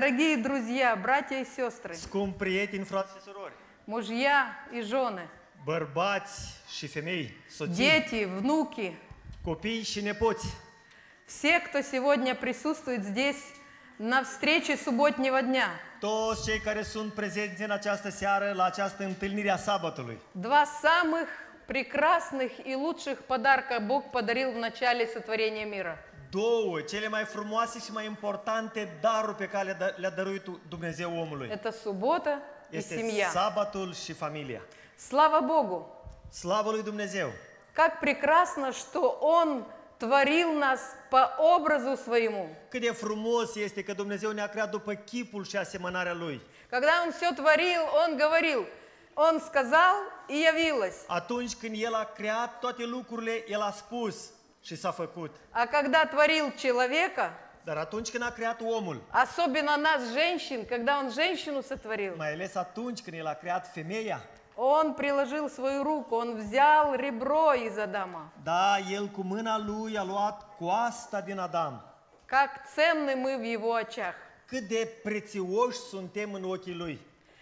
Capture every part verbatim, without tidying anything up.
Дорогие друзья, братья и сестры, Scumpi prieteni, frați și surori, мужья и жены, bărbați și femei, soții, дети, внуки, copii și nepoți, все, кто сегодня присутствует здесь на встрече субботнего дня. toți cei care sunt prezenți în această seară la această întâlnire a sabatului. Два самых прекрасных и лучших подарка Бог подарил в начале сотворения мира. Două, cele mai frumoase și mai importante daruri pe care le-a dăruit Dumnezeu omului. Это суббота и Este семья. sabatul și familia. Слава Богу! Slavă lui Dumnezeu! Как прекрасно, что Он творил нас по образу Своему. Cât de frumos este că Dumnezeu ne-a creat după chipul și asemănarea Lui. Когда Он все творил, Он говорил, Он сказал и явилось. Atunci când El a creat toate lucrurile, El a spus și s-a făcut. А когда творил человека, Dar atunci când a creat omul, особенно нас, женщин, когда Он женщину сотворил, mai ales atunci când El a creat femeia, Он приложил свою руку, Он взял ребро из Адама. da, El cu mâna Lui a luat coasta din Adam. Как ценны мы в Его очах. Cât de prețioși suntem în ochii Lui.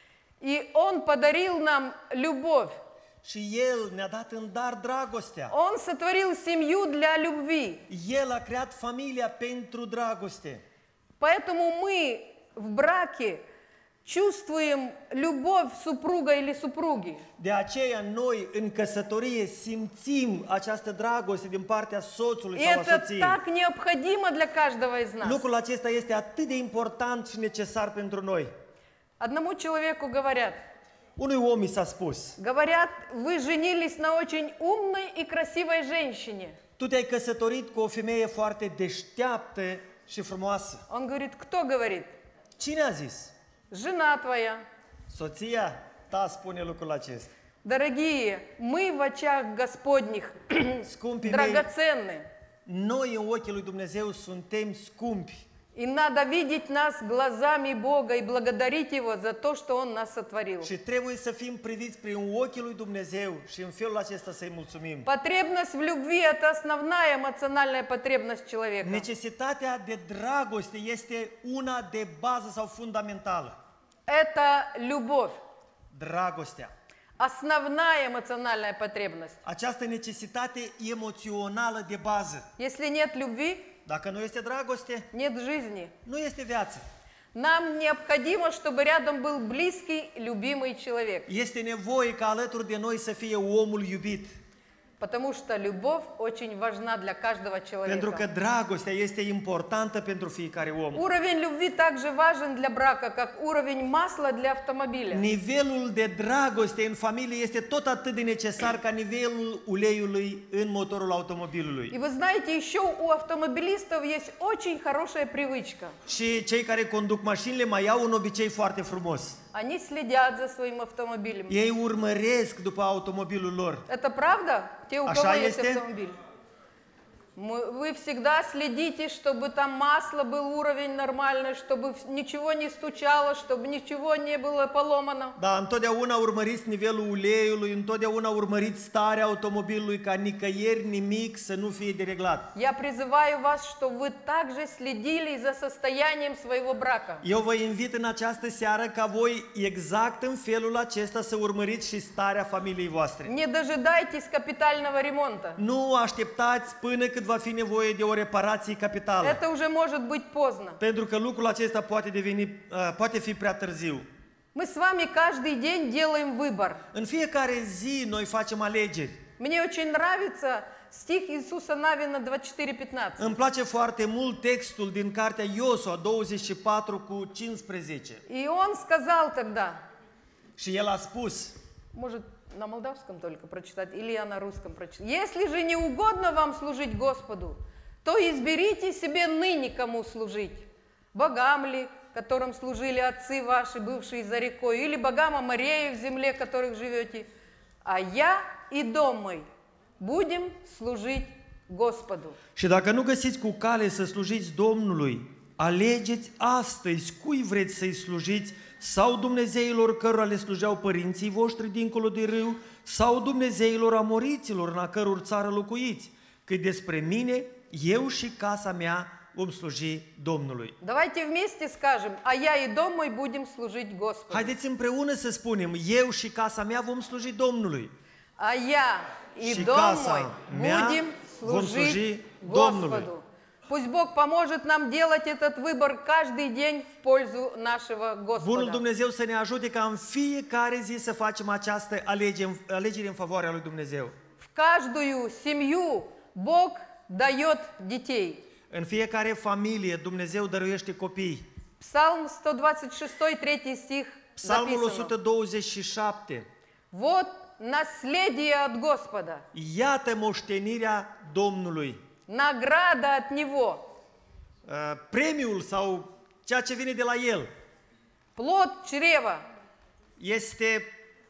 И Он подарил нам любовь. Și El ne-a dat în dar dragostea. Он сотворил семью для любви. El a creat familia pentru dragoste. Поэтому мы в браке чувствуем любовь супруга или супруги. De aceea noi în căsătorie simțim această dragoste din partea soțului И sau a это soției. так необходимо для каждого из нас. Lucrul acesta este atât de important și necesar pentru noi. Одному человеку говорят, Unui om i s-a spus: говорят, вы женились на очень умной и красивой женщине. tu te-ai căsătorit cu o femeie foarte deșteaptă și frumoasă. Он говорит, кто говорит? Cine a zis? Жена твоя. Soția ta spune lucrul acesta. Дорогие, мы в очах Господних Scumpii mei, драгоценны. noi în ochii lui Dumnezeu suntem scumpi. И надо видеть нас глазами Бога и благодарить Его за то, что Он нас сотворил. Și trebuie să fim priviți prin ochii lui Dumnezeu și în felul acesta să-i mulțumim. Потребность в любви – это основная эмоциональная потребность человека. Necesitatea de dragoste este una de bază sau fundamentală. Это любовь. Dragostea. Основная эмоциональная потребность. Această necesitate emoțională de bază. Если нет любви, Dacă nu este dragoste, нет жизни. nu este viață. Нам необходимо, чтобы рядом был близкий, любимый человек. Este nevoie ca alături de noi să fie omul iubit. Потому что любовь очень важна для каждого Pentru că человека. dragostea este importantă pentru fiecare om. Уровень любви также важен для брака, как уровень масла для автомобиля. Nivelul de dragoste în familie este tot atât de necesar ca nivelul uleiului în motorul automobilului. И вы знаете, еще у автомобилистов есть очень хорошая привычка. Și cei care conduc mașinile mai au un obicei foarte frumos. Они следят за своим автомобилем. Ei urmăresc după automobilul lor. Это правда? Те, у Așa кого есть este? автомобиль. Мы- Вы всегда следите, чтобы там масло был уровень нормальный, чтобы в- ничего не стучало, чтобы ничего не было поломано. Da, întotdeauna urmăriți nivelul uleiului, întotdeauna urmăriți starea automobilului ca nicăieri nimic să nu fie dereglat. Я призываю вас, чтобы вы также следили за состоянием своего брака. Eu vă invit în această seară ca voi exact în felul acesta să urmăriți și starea familiei voastre. Не дожидайтесь капитального ремонта. Nu așteptați până cât va fi nevoie de o reparație capitală. Это уже может быть поздно. Pentru că lucrul acesta poate deveni, uh, poate fi prea târziu. Мы с вами каждый день делаем выбор. În fiecare zi noi facem alegeri. Мне очень нравится стих Иисуса Навина двадцать четыре пятнадцать. Îmi place foarte mult textul din cartea Iosua douăzeci și patru cu cincisprezece. И он сказал тогда, Și el a spus: может, на молдавском только прочитать, или я на русском прочитаю. Если же не угодно вам служить Господу, то изберите себе ныне, кому служить. Богам ли, которым служили отцы ваши, бывшие за рекой, или богам Амореев в земле, в которых живете. А я и дом мой будем служить Господу. Și dacă nu găsiți cu cale să slujiți Domnului, alegeți astăzi cui vreți să-i slujiți, sau dumnezeilor cărora le slujeau părinții voștri dincolo de râu, sau dumnezeilor amoriților în a căror țară locuiți. Cât despre mine, eu și casa mea vom sluji Domnului. Давайте вместе скажем, а я и дом мой будем служить Господу. Haideți împreună să spunem, eu și casa mea vom sluji Domnului. А я и Și дом casa мой mea будем vom sluji служить Domnului. Господу. Пусть Бог поможет нам делать этот выбор каждый день в пользу нашего Bunul Господа. Dumnezeu să ne ajute ca în fiecare zi să facem această alegere, alegere în favoarea lui Dumnezeu. В каждую семью Бог дает детей. În fiecare familie Dumnezeu dăruiește copii. Псалм сто двадцать шесть, третий стих Psalmul o записано. sută douăzeci și șapte. Вот наследие от Господа, Iată moștenirea Domnului. награда от Него, Uh, Premiul sau ceea ce vine de la El плод чрева. este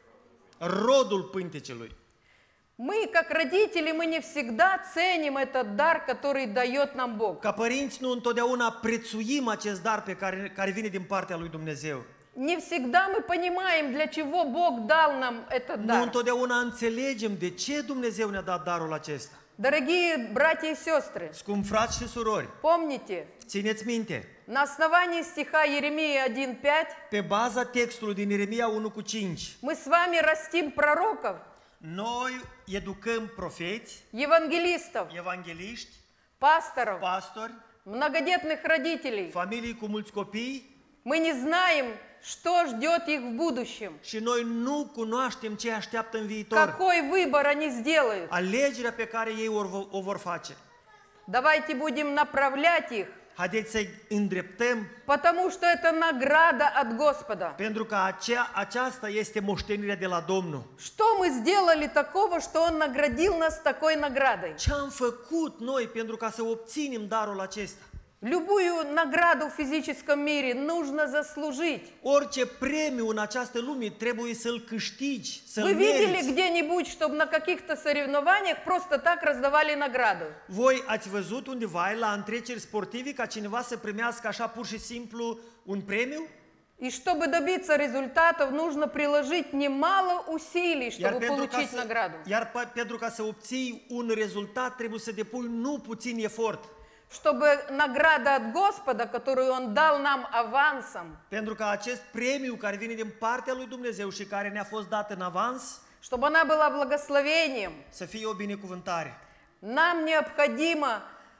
rodul pântecelui. Мы, как родители, мы не всегда ценим этот дар, который дает нам Бог. Ca părinți nu întotdeauna prețuim acest dar pe care, care vine din partea lui Dumnezeu. Не всегда мы понимаем, для чего Бог дал нам этот Nu дар. întotdeauna înțelegem de ce Dumnezeu ne-a dat darul acesta. Дорогие братья и сестры, Scumpi frați și surori, помните, țineți minte, на основании стиха Еремии один пять pe baza textului din Ieremia unu cu cinci, мы с вами растим пророков, noi educăm profeți, евангелистов, evangeliști, пасторов, pastori, многодетных родителей. familii cu mulți copii Мы не знаем, что ждет их в будущем, și noi nu cunoaștem ce așteaptă în viitor. какой выбор они сделают. Alegerea pe care ei o, o vor face. Давайте будем направлять их, Haideți să-i îndreptăm, потому что это награда от Господа. pentru că acea, aceasta este moștenirea de la Domnul. Что мы сделали такого, что Он наградил нас такой наградой? Ce am făcut noi pentru ca să obținem darul acesta? Любую награду в физическом мире нужно заслужить. Orice premiu în această lume trebuie să-l câștigi, să-l Вы видели meriți. где-нибудь, чтобы на каких-то соревнованиях просто так раздавали награду? Voi ați văzut undeva la întreceri sportive ca cineva să primească așa pur și simplu un premiu? И чтобы добиться результатов, нужно приложить немало усилий, Iar чтобы pentru, ca получить să, награду. iar pe- pentru ca să obții un rezultat trebuie să depui nu puțin efort. Чтобы награда от Господа, которую Он дал нам авансом, Pentru că acest premiu care vine din partea lui Dumnezeu și care ne-a fost dat în avans чтобы она была благословением, să fie o binecuvântare. нам необходимо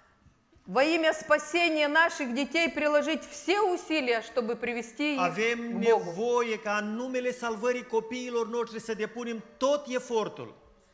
во имя спасения наших детей приложить все усилия, чтобы привести их Avem к Богу. nevoie ca în numele salvării copiilor noștri să depunem tot efortul.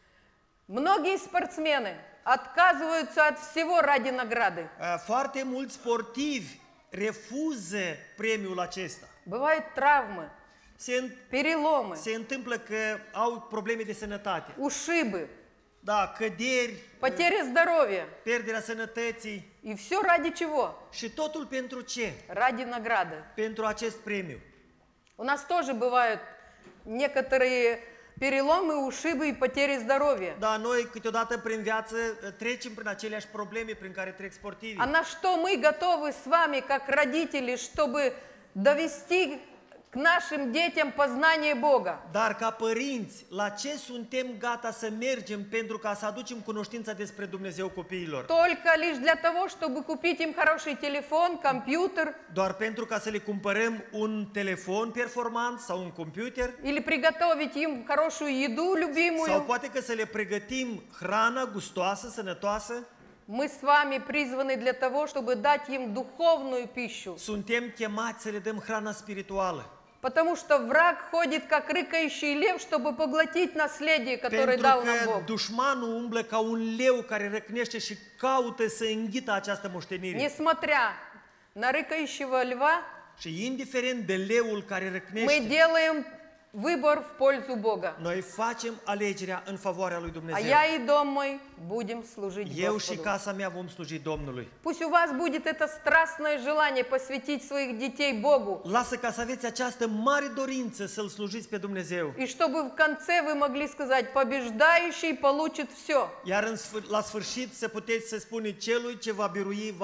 Многие спортсмены отказываются от всего ради награды. Uh, Foarte mulți sportivi refuză premiul acesta. Bывают травмы, Se, în- переломы, se întâmplă că au probleme de sănătate. ушибы, Da, căderi, потеря здоровья. pierderea sănătății И все ради чего? și totul pentru ce? Ради награды. Pentru acest premiu. У нас тоже бывают некоторые переломы, ушибы и потери здоровья. Da, noi câteodată prin viață trecem prin aceleași probleme prin care trec sportivii. А на что мы готовы с вами, как родители, чтобы довести к нашим детям познание Бога? Dar ca părinți, la ce suntem gata să mergem pentru ca să aducem cunoștința despre Dumnezeu copiilor? Только лишь для того, чтобы купить им хороший телефон, компьютер Doar pentru ca să le cumpărăm un telefon performant sau un computer? или приготовить им хорошую еду Sau любимую? poate că să le pregătim hrana gustoasă, sănătoasă? Мы с вами призваны для того, чтобы дать им духовную пищу. Suntem chemați să le dăm hrana spirituală. Потому что враг ходит как рыкающий лев, чтобы поглотить наследие, которое Pentru дал нам că Бог. dușmanul umblă ca un leu care răcnește și caută să înghită această moștenire. Несмотря на рыкающего льва, Și indiferent de leul care мы răcnește, делаем выбор в пользу Бога. noi facem alegerea în favoarea lui А Dumnezeu. я и дом мой будем служить Eu și Господу. casa mea vom sluji Domnului. Пусть у вас будет это страстное желание посвятить своих детей Богу. Lasă ca să aveți această mare dorință să-L slujiți pe Dumnezeu. И чтобы в конце вы могли сказать, побеждающий получит все. Iar în sfâr- la sfârșit să puteți să spuneți celui ce va birui va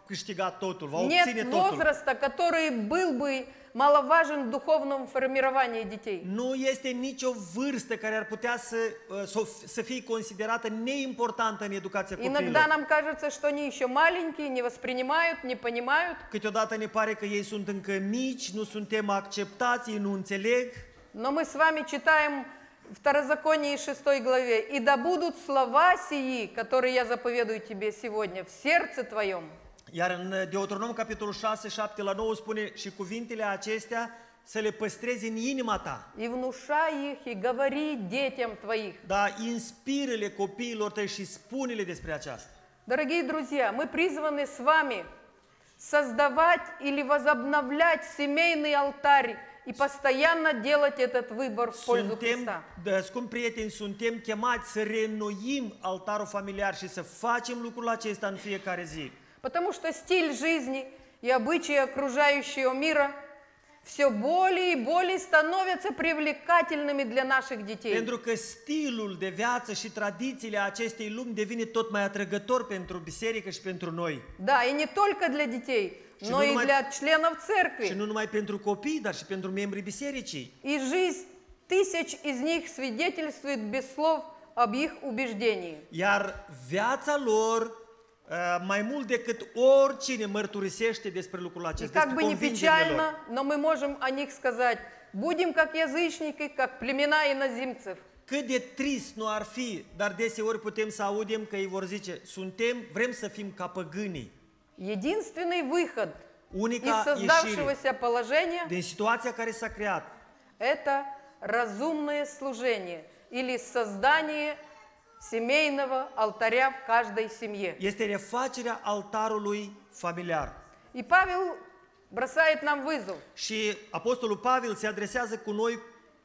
câștiga totul, va Нет obține totul. возраста, который был бы маловажен в духовном формировании детей. Nu este nicio vârstă care ar putea să, să, să fie considerată neimportantă în educația Иногда copiilor. нам кажется, что они еще маленькие, не воспринимают, не понимают. Câteodată ne pare că ei sunt încă mici, nu suntem acceptați, ei nu înțeleg. Но мы с вами читаем в Второзаконии шестой главе: «И да будут слова сии, которые я заповедую тебе сегодня, в сердце твоем». Iar în Deuteronom, capitolul șase, șapte la nouă spune și cuvintele acestea să le păstrezi în inima ta. И внушай их, и говори детям твоих. Da, inspiră-le copiilor tăi și spune-le despre aceasta. Dорогие друзья, мы призваны с вами создавать или возобновлять семейный алтарь и постоянно делать этот выбор в пользу Suntem, Христа. da, scumpi prieteni, suntem chemați să reînnoim altarul familiar și să facem lucrul acesta în fiecare zi. Потому что стиль жизни и обычаи окружающего мира все более и более становятся привлекательными для наших детей. Pentru că stilul de viață și tradițiile acestei lumi devine tot mai atrăgător pentru biserică și pentru noi. Да, и не только для детей, Și но nu и numai- для членов Și церкви. nu numai pentru copii, dar și pentru membrii bisericii. И жизнь тысяч из них свидетельствует без слов об их убеждении. Iar viața lor, uh, mai mult decât oricine, mărturisește despre lucrul И acesta, как despre бы не convingerile lor. печально, но мы можем о них сказать: будем как язычники, как племена иноземцев. Cât de trist nu ar fi, dar deseori putem să audem că ei vor zice, suntem, vrem să fim ca păgânii. Единственный выход из Unica ieșire создавшегося положения din situația care s-a creat – это разумное служение или создание семейного алтаря в каждой семье. este refacerea altarului familiar. И Павел бросает нам вызов. Și Apostolul Pavel se adresează cu noi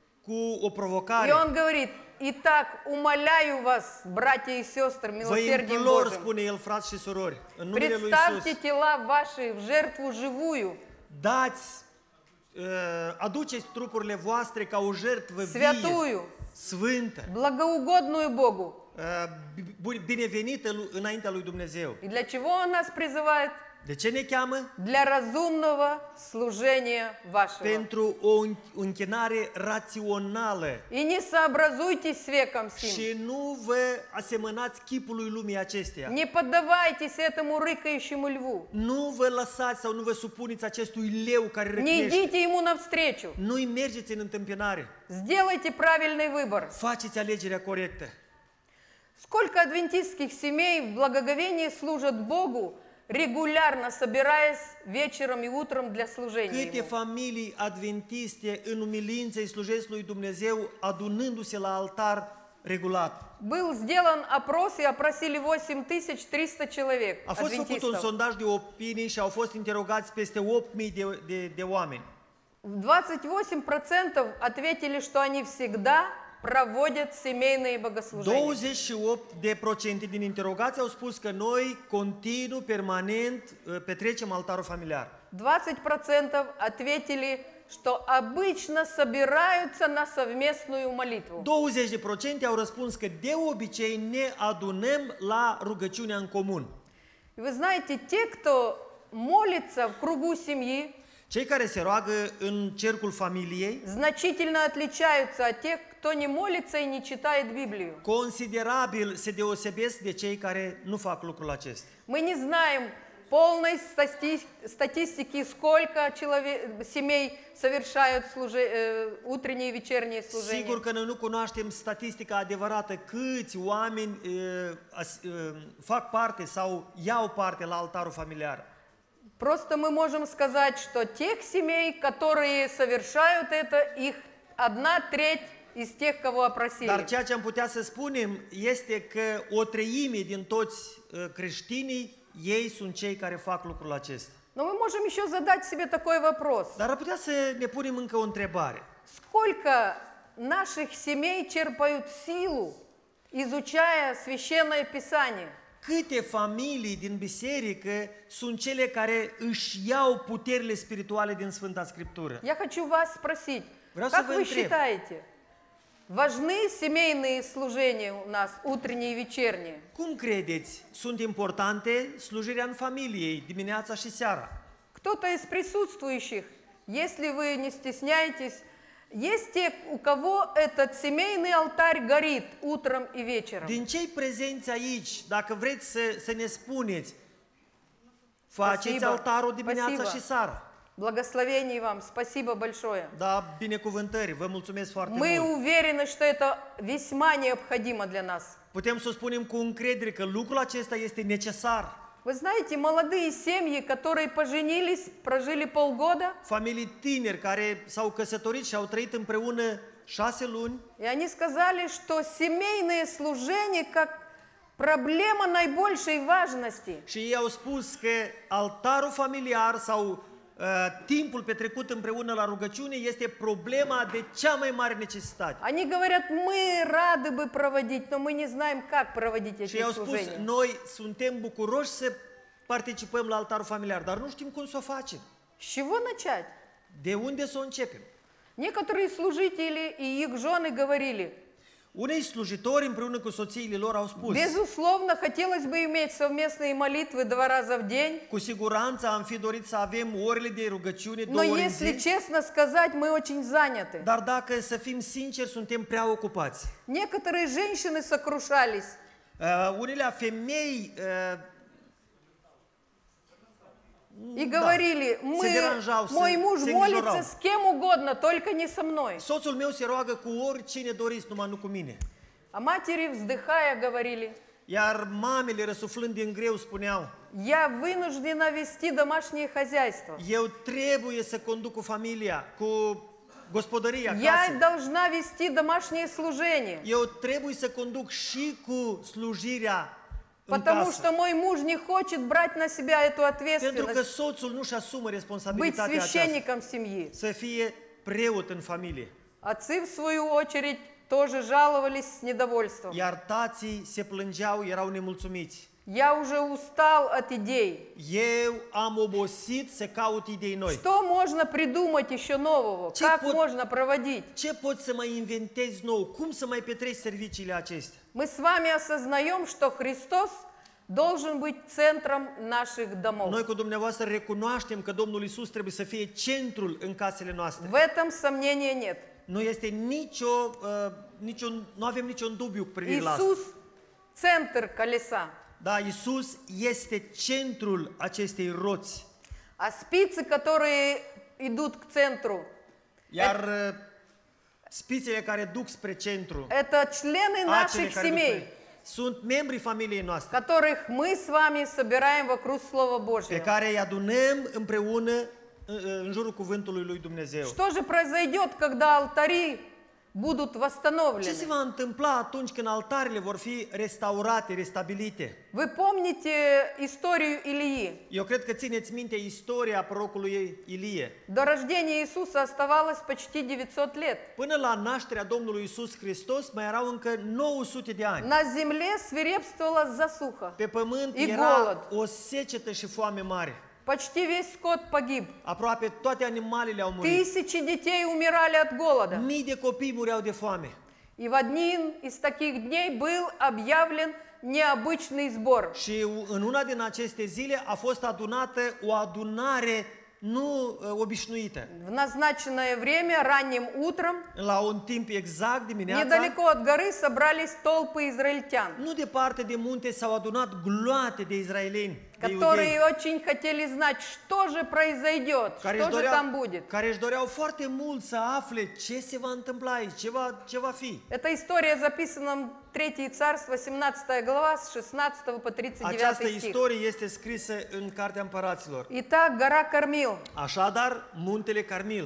cu o И provocare. он говорит: «Итак, умоляю вас, братья и сестры, Vă милосердием implor, Божьим, spune el, frați și surori, în numele lui представьте Iisus, тела ваши в жертву живую, dați, uh, aduceți trupurile voastre ca o jertvă vie, святую, sfântă, благоугодную Богу». uh, bi- binevenită lu- înaintea lui Dumnezeu. И для чего он нас призывает? De ce ne cheamă? Для разумного служения вашего. Pentru o în- închinare rațională. И не сообразуйтесь с веком сим. Și nu vă asemănați chipului lumii acesteia. Не поддавайтесь этому рыкающему льву. Nu vă lăsați sau nu vă supuneți acestui leu care Не răcnește. идите ему навстречу. Nu-i mergeți în întâmpinare. Сделайте правильный выбор. Faceți alegerea corectă. Сколько адвентистских семей в благоговении служат Богу, регулярно собираясь вечером и утром для служения Câte Ему. familii adventiste în umilință îi slujesc lui Dumnezeu adunându-se la altar regulat. Был сделан опрос и опросили восемь tысяч триста человек, A fost făcut un адвентистов. sondaj de opinii și au fost interogați peste opt mii de, de, de oameni. двадцать восемь процентов ответили, что они всегда проводят семейные богослужения. douăzeci și opt de procente din interogați au spus că noi continuu, permanent, petrecem altarul familiar. двадцать процентов ответили, что обычно собираются на совместную молитву. douăzeci de procente au răspuns că de obicei ne adunăm la rugăciunea în comun. И вы знаете, те, кто молится в кругу семьи, Cei care se roagă în cercul familiei значительно отличаются от тех, кто не молится и не читает Библию. considerabil se deosebesc de cei care nu fac lucrul acesta. Мы не знаем полной стати- статистики, сколько человек, семей совершают служе- э, утренние и вечерние служения. Sigur că noi nu cunoaștem statistica adevărată câți oameni uh, as, uh, fac parte sau iau parte la altarul familiar. Просто мы можем сказать, что тех семей, которые совершают это, их одна треть из тех, кого опросили. Dar ceea ce am putea să spunem este că o treime din toți uh, creștinii, ei sunt cei care fac lucrul acesta. Но мы можем еще задать себе такой вопрос. Dar ar putea să ne punem încă o întrebare. Сколько наших семей черпают силу, изучая Священное Писание? Câte familii din biserică sunt cele care își iau puterile spirituale din Sfânta Scriptură? Я хочу вас спросить, Vreau să как vă вы întreb. считаете, Важны семейные служения у нас, утренние и вечерние. Cum credeți? Sunt importante slujirea în familie, dimineața și seara. Кто-то из присутствующих, если вы не стесняетесь, есть те, у кого этот семейный алтарь горит утром и вечером. Din cei prezenți aici, dacă vreți să, să ne spuneți, faceți Spasibo. altarul dimineața Spasibo. și seara. Благословений вам, спасибо большое. Da, binecuvântări, vă mulțumesc foarte Мы mult. уверены, что это весьма необходимо для нас. Putem să spunem cu încredere că lucrul acesta este necesar. Вы знаете, молодые семьи, которые поженились, прожили полгода, Familii tineri care s-au căsătorit și au trăit împreună șase luni и они сказали, что семейное служение как проблема наибольшей важности. și ei au spus că altarul familiar sau uh, timpul petrecut împreună la rugăciune este problema de cea mai mare necesitate. Они говорят, мы рады бы проводить, но мы не знаем, как проводить Și эти ei au spus, служения. noi suntem bucuroși să participăm la altarul familiar, dar nu știm cum să o facem. С чего начать? De unde să o începem? Некоторые служители и их жены говорили, Unei slujitori împreună cu soțiile lor au spus, безусловно, хотелось бы иметь совместные молитвы два раза в день, cu siguranță am fi dorit să avem orele de rugăciune но două ori în если zi, честно сказать, мы очень заняты. dar dacă să fim sinceri, suntem prea ocupați. Некоторые женщины сокрушались. Uh, unele femei uh, И да, говорили, se мы, deranjau, мой se, муж se молится îngrijorau. с кем угодно, только не со мной. Soțul meu se roagă cu oricine doriți, numai nu cu mine. А матери, вздыхая, говорили, Iar mamele, răsuflând din greu, spuneau, я вынуждена вести домашнее хозяйство. eu trebuie să conduc cu familia, cu gospodăria Я casei. должна вести домашнее служение, Eu trebuie să conduc și cu slujirea în потому casă. что мой муж не хочет брать на себя эту Pentru că ответственность, soțul nu-și asumă быть responsabilitatea aceasta, священником семьи. să fie preot în familie. Отцы, в свою очередь, тоже жаловались с недовольством. Iar tații se plângeau, erau nemulțumiți. Я уже устал от идей. Eu am obosit să caut idei noi. Что можно придумать еще нового? Ce Как pot- можно проводить? Ce poți să mai inventezi nou? Cum să mai petreci serviciile acestea? Мы с вами осознаем, что Христос должен быть центром наших домов. Noi cu dumneavoastră recunoaștem că Domnul Isus trebuie să fie centrul în casele noastre. В этом сомнения нет. Nu este nicio, uh, niciun, nu avem niciun dubiu cu privire la asta. Иисус – центр колеса, Da, Isus este centrul acestei roți. а спицы, которые идут к центру, Iar uh, spițele care duc spre centru, это члены acele наших care duc семей, spre, sunt membrii familiei noastre, которых мы с вами собираем вокруг Слова pe Божьего. care îi adunăm împreună în, în jurul cuvântului lui Dumnezeu. Что же произойдет, когда алтари будут Ce se восстановлены? va întâmpla atunci când altarele vor fi restaurate, restabilite? Вы помните историю Илии? Eu cred că țineți minte istoria prorocului Ilie. До рождения Иисуса оставалось почти девятьсот лет. Până la nașterea Domnului Isus Hristos mai erau încă nouă sute de ani. На земле свирепствовала засуха. Pe pământ И era голод. o secetă și foame mare. Почти весь скот погиб. Aproape toate animalele au murit. Тысячи детей умирали от голода. Mii de copii mureau de foame. И в один из таких дней был объявлен необычный сбор. Și în una din aceste zile a fost adunată o adunare nu uh, obișnuită. В назначенное время, ранним утром, La un timp exact dimineața, недалеко от горы собрались толпы израильтян, nu departe de munte s-au adunat gloate de izraeleni, de iudei, которые очень хотели знать, что же произойдет, care își, что же doreau, там будет. care își doreau foarte mult să afle ce se va întâmpla aici, ce va, ce va fi. Эта история записана в Третье царство, семнадцатая глава, с шестнадцатого по тридцать Această девятый стих. istorie este scrisă în Cartea Împăraților. Итак, гора Кармил. Așadar, muntele Carmil,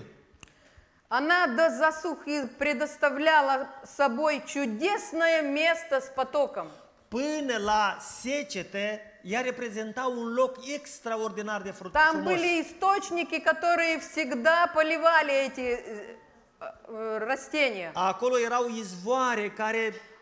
Она до засухи предоставляла собой чудесное место с потоком. până la secete, ea reprezenta un loc extraordinar de fru- Там frumos. были источники, которые всегда поливали эти э, э, растения. Acolo erau izvoare care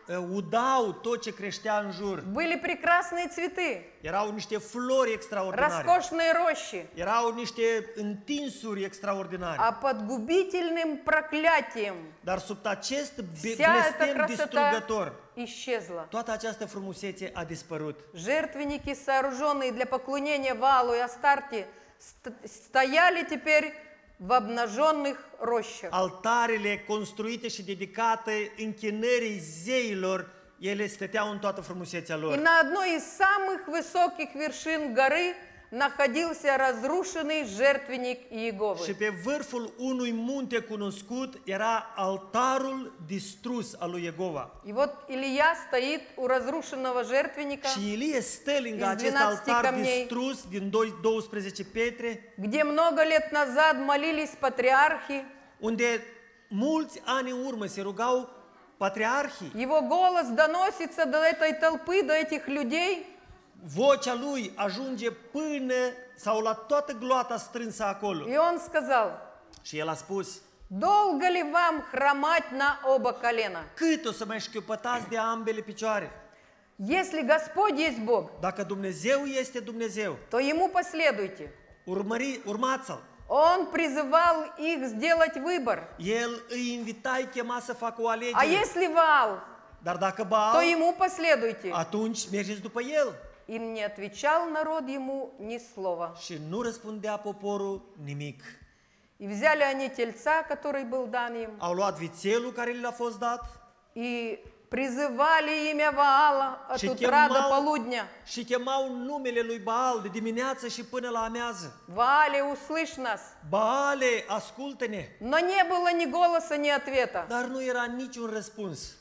uh, udau tot ce creștea în jur. Были прекрасные цветы, Erau niște flori extraordinare. роскошные рощи. Erau niște întinsuri extraordinare. А под губительным проклятием Dar sub acest be- вся эта blestem красота distrugător, исчезла. toată această frumusețe a dispărut. Жертвенники, сооруженные для поклонения Валу и Астарте, ст- стояли теперь в обнаженных рощах. Altarele construite și dedicate închinării zeilor, ele stăteau în toată frumusețea И lor. на одной из самых высоких вершин горы находился разрушенный жертвенник Иеговы. Și pe vârful unui munte cunoscut era altarul distrus al lui Iegova. И вот Илья стоит у разрушенного жертвенника, Și Ilie stă lângă Из acest двенадцати altar камней. distrus din douăsprezece pietre, где много лет назад молились патриархи. unde mulți ani în urmă se rugau patriarhii. Его голос доносится до этой толпы, до этих людей. Vocea lui ajunge până sau la toată gloata strânsă acolo. И он сказал: Și el a spus: долго ли вам хромать на оба колена? cât o să mai șchiopătați de ambele picioare? Если Господь есть Бог, Dacă Dumnezeu este Dumnezeu, то Ему последуйте. urmări, urmați-l. Он призывал их сделать выбор. El îi invita, îi chema să facă o А alegere. если Ваал, Dar dacă то Baal, Ему последуйте. atunci mergeți după el. И не отвечал народ Ему ни слова. Și nu răspundea poporul nimic. И взяли они тельца, который был дан им, Au luat vițelul care le-a fost dat и призывали имя Ваала от Și утра до chemau- полудня. și chemau numele lui Baal de dimineață și până la amiază. Ваале, услышь нас. Baale, ascultă-ne! Но не было ни голоса, ни ответа. Dar nu era niciun răspuns.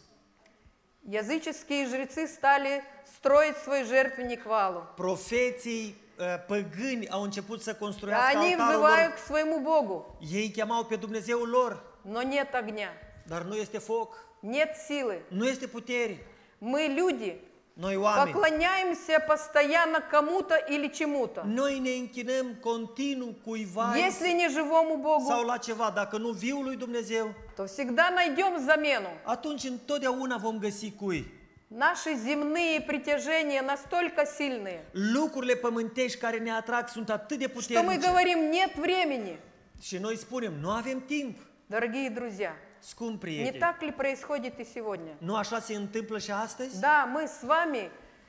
Языческие жрецы стали строить свой жертвенник Ваалу. Profeții uh, păgâni au început să construiască Они altarul взывают lor. к своему Богу, Ei chemau pe Dumnezeul lor, но нет огня, dar nu este foc, нет силы. nu este putere. Мы, люди, Noi oameni, поклоняемся постоянно кому-то или чему-то. noi ne închinăm continuu cuiva Если не живому sau Богу, la ceva. Dacă nu viul lui Dumnezeu, то всегда найдем замену. atunci întotdeauna vom găsi cui. Наши земные притяжения настолько сильные, Lucrurile pământești care ne atrag sunt atât de что мы puternice. говорим, нет времени. Și noi spunem, nu avem timp. Дорогие друзья, Scump не prieteni, так ли происходит и сегодня? nu așa se întâmplă și astăzi? Да, мы с вами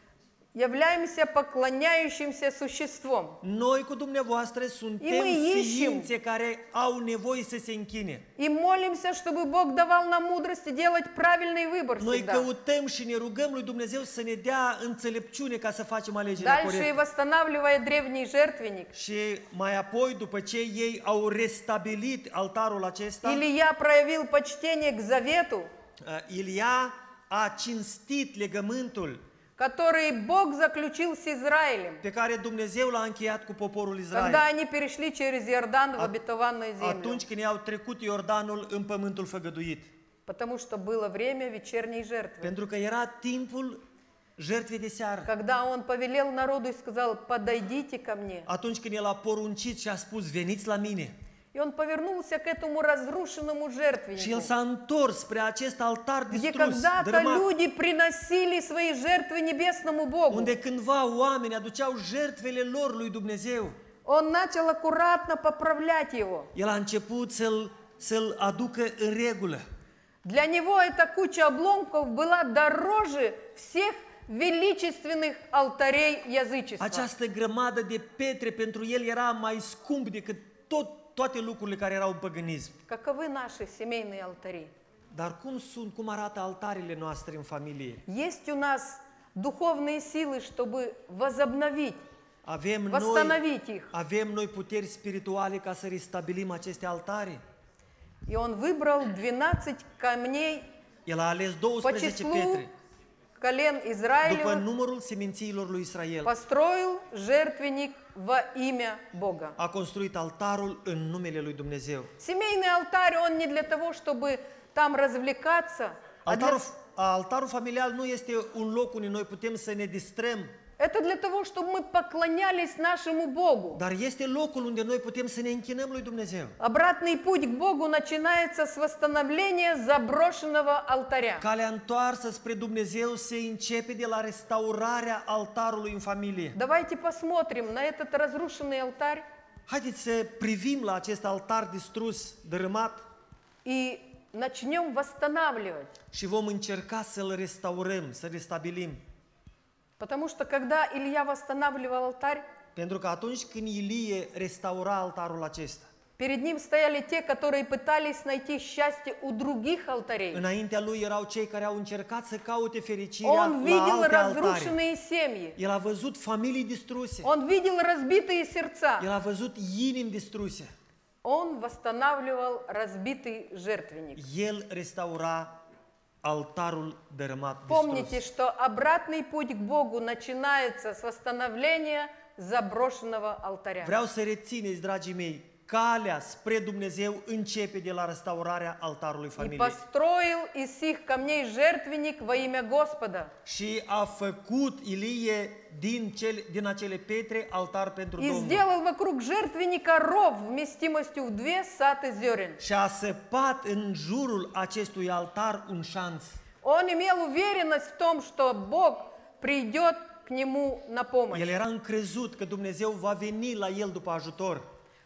являемся поклоняющимся существом. Noi cu dumneavoastră suntem мы ищем. ființe care au nevoie să se închine. И молимся, чтобы Бог давал нам мудрость и делать правильный выбор Noi всегда. căutăm și ne rugăm lui Dumnezeu să ne dea înțelepciune ca să facem alegerea Дальше, и corectă. восстанавливая древний жертвенник, Și mai apoi, după ce ei au restabilit altarul acesta, Илья проявил почтение к завету, uh, Ilia a cinstit legământul который Бог заключил с Израилем, pe care Dumnezeu l-a încheiat cu poporul Israel. когда они перешли через Иордан в обетованную землю. Atunci când ei au trecut Iordanul în pământul făgăduit. Потому что было время вечерней жертвы. Pentru că era timpul jertfei de seară. Когда он повелел народу и сказал: подойдите ко мне. Atunci când el a poruncit și a spus, veniți la mine. И он повернулся к этому разрушенному Și el жертвеннику, s-a întors spre acest altar где distrus, когда-то dărâmat, люди приносили свои жертвы небесному Богу. unde cândva oameni aduceau jertfele lor lui Dumnezeu. Он начал аккуратно поправлять его. El a început să-l, să-l aducă în regulă. Для него эта куча обломков была дороже всех величественных алтарей язычества. Această grămadă de pietre pentru el era mai scump decât tot, toate lucrurile care erau în păgânism. Каковы наши семейные алтари? Dar cum sunt, cum arată altarele noastre în familie? Есть у нас духовные силы, чтобы возобновить, Avem noi, восстановить их. avem noi puteri spirituale ca să restabilim aceste altare? И он выбрал двенадцать камней El a ales по douăsprezece числу pietre колен după Израилевых, numărul semințiilor lui Israel. построил жертвенник во имя Бога. A construit altarul în numele lui Dumnezeu. Семейный алтарь, он не для того, чтобы там развлекаться, а для... Altarul, altarul familial nu este un loc unde noi putem să ne distrăm. Это для того, чтобы мы поклонялись нашему Богу. Dar este locul unde noi putem să ne închinăm lui Dumnezeu. Обратный путь к Богу начинается с восстановления заброшенного алтаря. Calea întoarsă spre Dumnezeu se începe de la restaurarea altarului în familie. Давайте посмотрим на этот разрушенный алтарь Haideți să privim la acest altar distrus, dărâmat и начнем восстанавливать. și vom încerca să-l restaurăm, să restabilim. Потому что когда Илья восстанавливал алтарь, Pentru că atunci când Ilie restaura altarul acesta, перед ним стояли те, которые пытались найти счастье у других алтарей. înaintea lui erau cei care au încercat să caute fericirea Он la видел alte altare. разрушенные семьи. El a văzut familii distruse. Он видел разбитые сердца. El a văzut inimi distruse. Он восстанавливал разбитый жертвенник. El restaura altarul dărâmat Помните, distrus. что обратный путь к Богу начинается с восстановления заброшенного алтаря. Vreau să rețineți, dragii mei, calea spre Dumnezeu începe de la restaurarea altarului И familiei. построил из сих камней жертвенник во имя Господа. Și a făcut Ilie din, cele, din acele pietre altar pentru И Domnul. сделал вокруг жертвенника ров вместимостью в две саты зерен. Și a săpat în jurul acestui altar un șanț. Он имел уверенность в том, что Бог придет к нему на помощь. El era încrezut că Dumnezeu va veni la el după ajutor.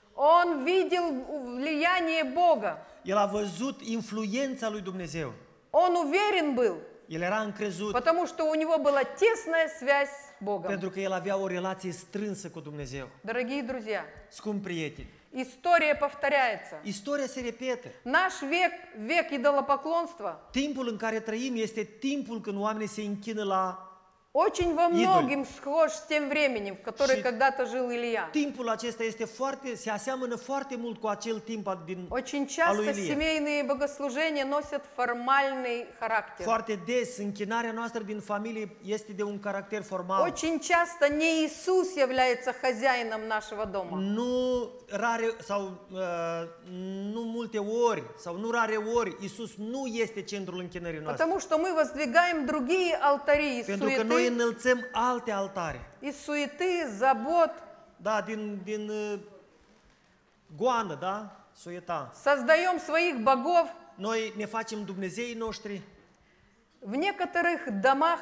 Он видел влияние Бога. El a văzut influența lui Dumnezeu. Он уверен был, El era încrezut потому что у него была тесная связь с Богом. pentru că el avea o relație strânsă cu Dumnezeu. Dорогие друзья, Scumpi prieteni, история повторяется. istoria se repetă. Наш век, век идолопоклонства, Timpul în care trăim este timpul când oamenii se închină la очень во Идоль. многим схож с тем временем, в которое Și- когда-то жил Илья. Timpul acesta este foarte, se aseamănă foarte mult cu acel timp al- din Очень al lui часто Ilie. семейные богослужения носят формальный характер. Foarte des închinarea noastră din familie este de un caracter formal. Очень часто не Иисус является хозяином нашего дома. Nu rare sau uh, nu multe ori sau nu rare ori Isus nu este centrul închinării noastre. Потому что мы воздвигаем другие алтари из Pentru că noi суеты, înălțăm alte altare. из суеты, забот, Da, din din uh, goană, da? Suieta. создаем своих bogов. Noi ne facem Dumnezeii noștri. В некоторых домах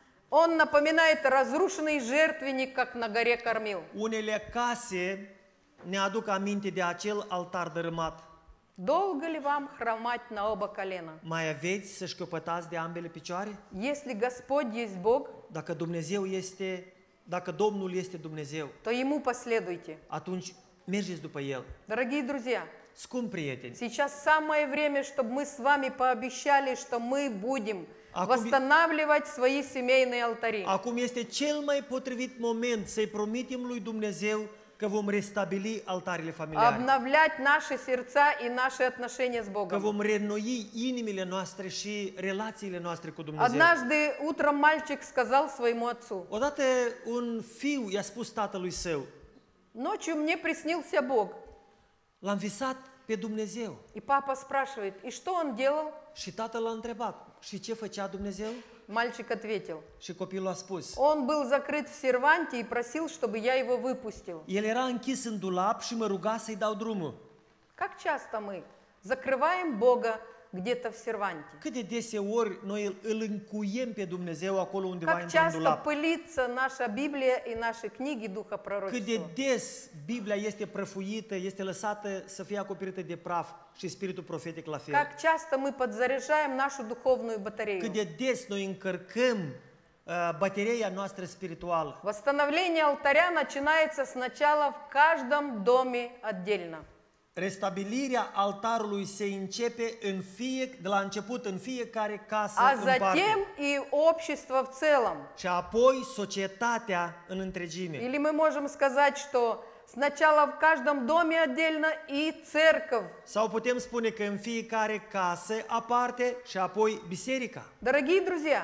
он напоминает разрушенный жертвенник, как на горе Кормил. Unele case ne aduc aminte de acel altar dărâmat. Долго ли вам хромать на оба колена? Mai aveți să șchiopătați de ambele picioare? Если Господь есть Бог, Dacă Dumnezeu este, dacă Domnul este Dumnezeu, то Ему последуйте. atunci mergeți după El. Dорогие друзья, Scumpi prieteni, сейчас самое время, чтобы мы с вами пообещали, что мы будем Acum- восстанавливать свои семейные алтари. acum este cel mai potrivit moment să-i promitem lui Dumnezeu că vom restabili altarele familiare, Обновлять наши сердца и наши отношения с că Богом. vom reînnoi inimile noastre și relațiile noastre cu Dumnezeu. Однажды утром мальчик сказал своему отцу: Odată un fiu i-a spus tatălui său, ночью мне приснился Бог. l-am visat pe Dumnezeu. И папа спрашивает: и что он делал? Și tatăl l-a întrebat, și ce făcea Dumnezeu? Мальчик ответил: Și copilul a spus, он был закрыт в серванте и просил, чтобы я его выпустил. el era închis în dulap și mă ruga să-i dau drumul. Как часто мы закрываем Бога где-то в серванте? Cât de deseori noi îl, îl încuiem pe Dumnezeu acolo undeva Как într-un часто dulap. pălится наша Библия и наши книги Духа Cât de Пророчества? des Biblia este prăfuită, este lăsată să fie acoperită de praf și spiritul profetic la fel. Как часто мы подзаряжаем нашу духовную Cât батарею? de des noi încărcăm uh, bateria noastră spirituală. Восстановление алтаря начинается сначала в каждом доме отдельно. Restabilirea altarului se începe în fie, de la început în fiecare casă А în parte. затем и общество в целом. Și apoi societatea în întregime. Или мы можем сказать, что сначала в каждом доме отдельно и церковь. Sau putem spune că în fiecare casă aparte și apoi biserica. Дорогие друзья,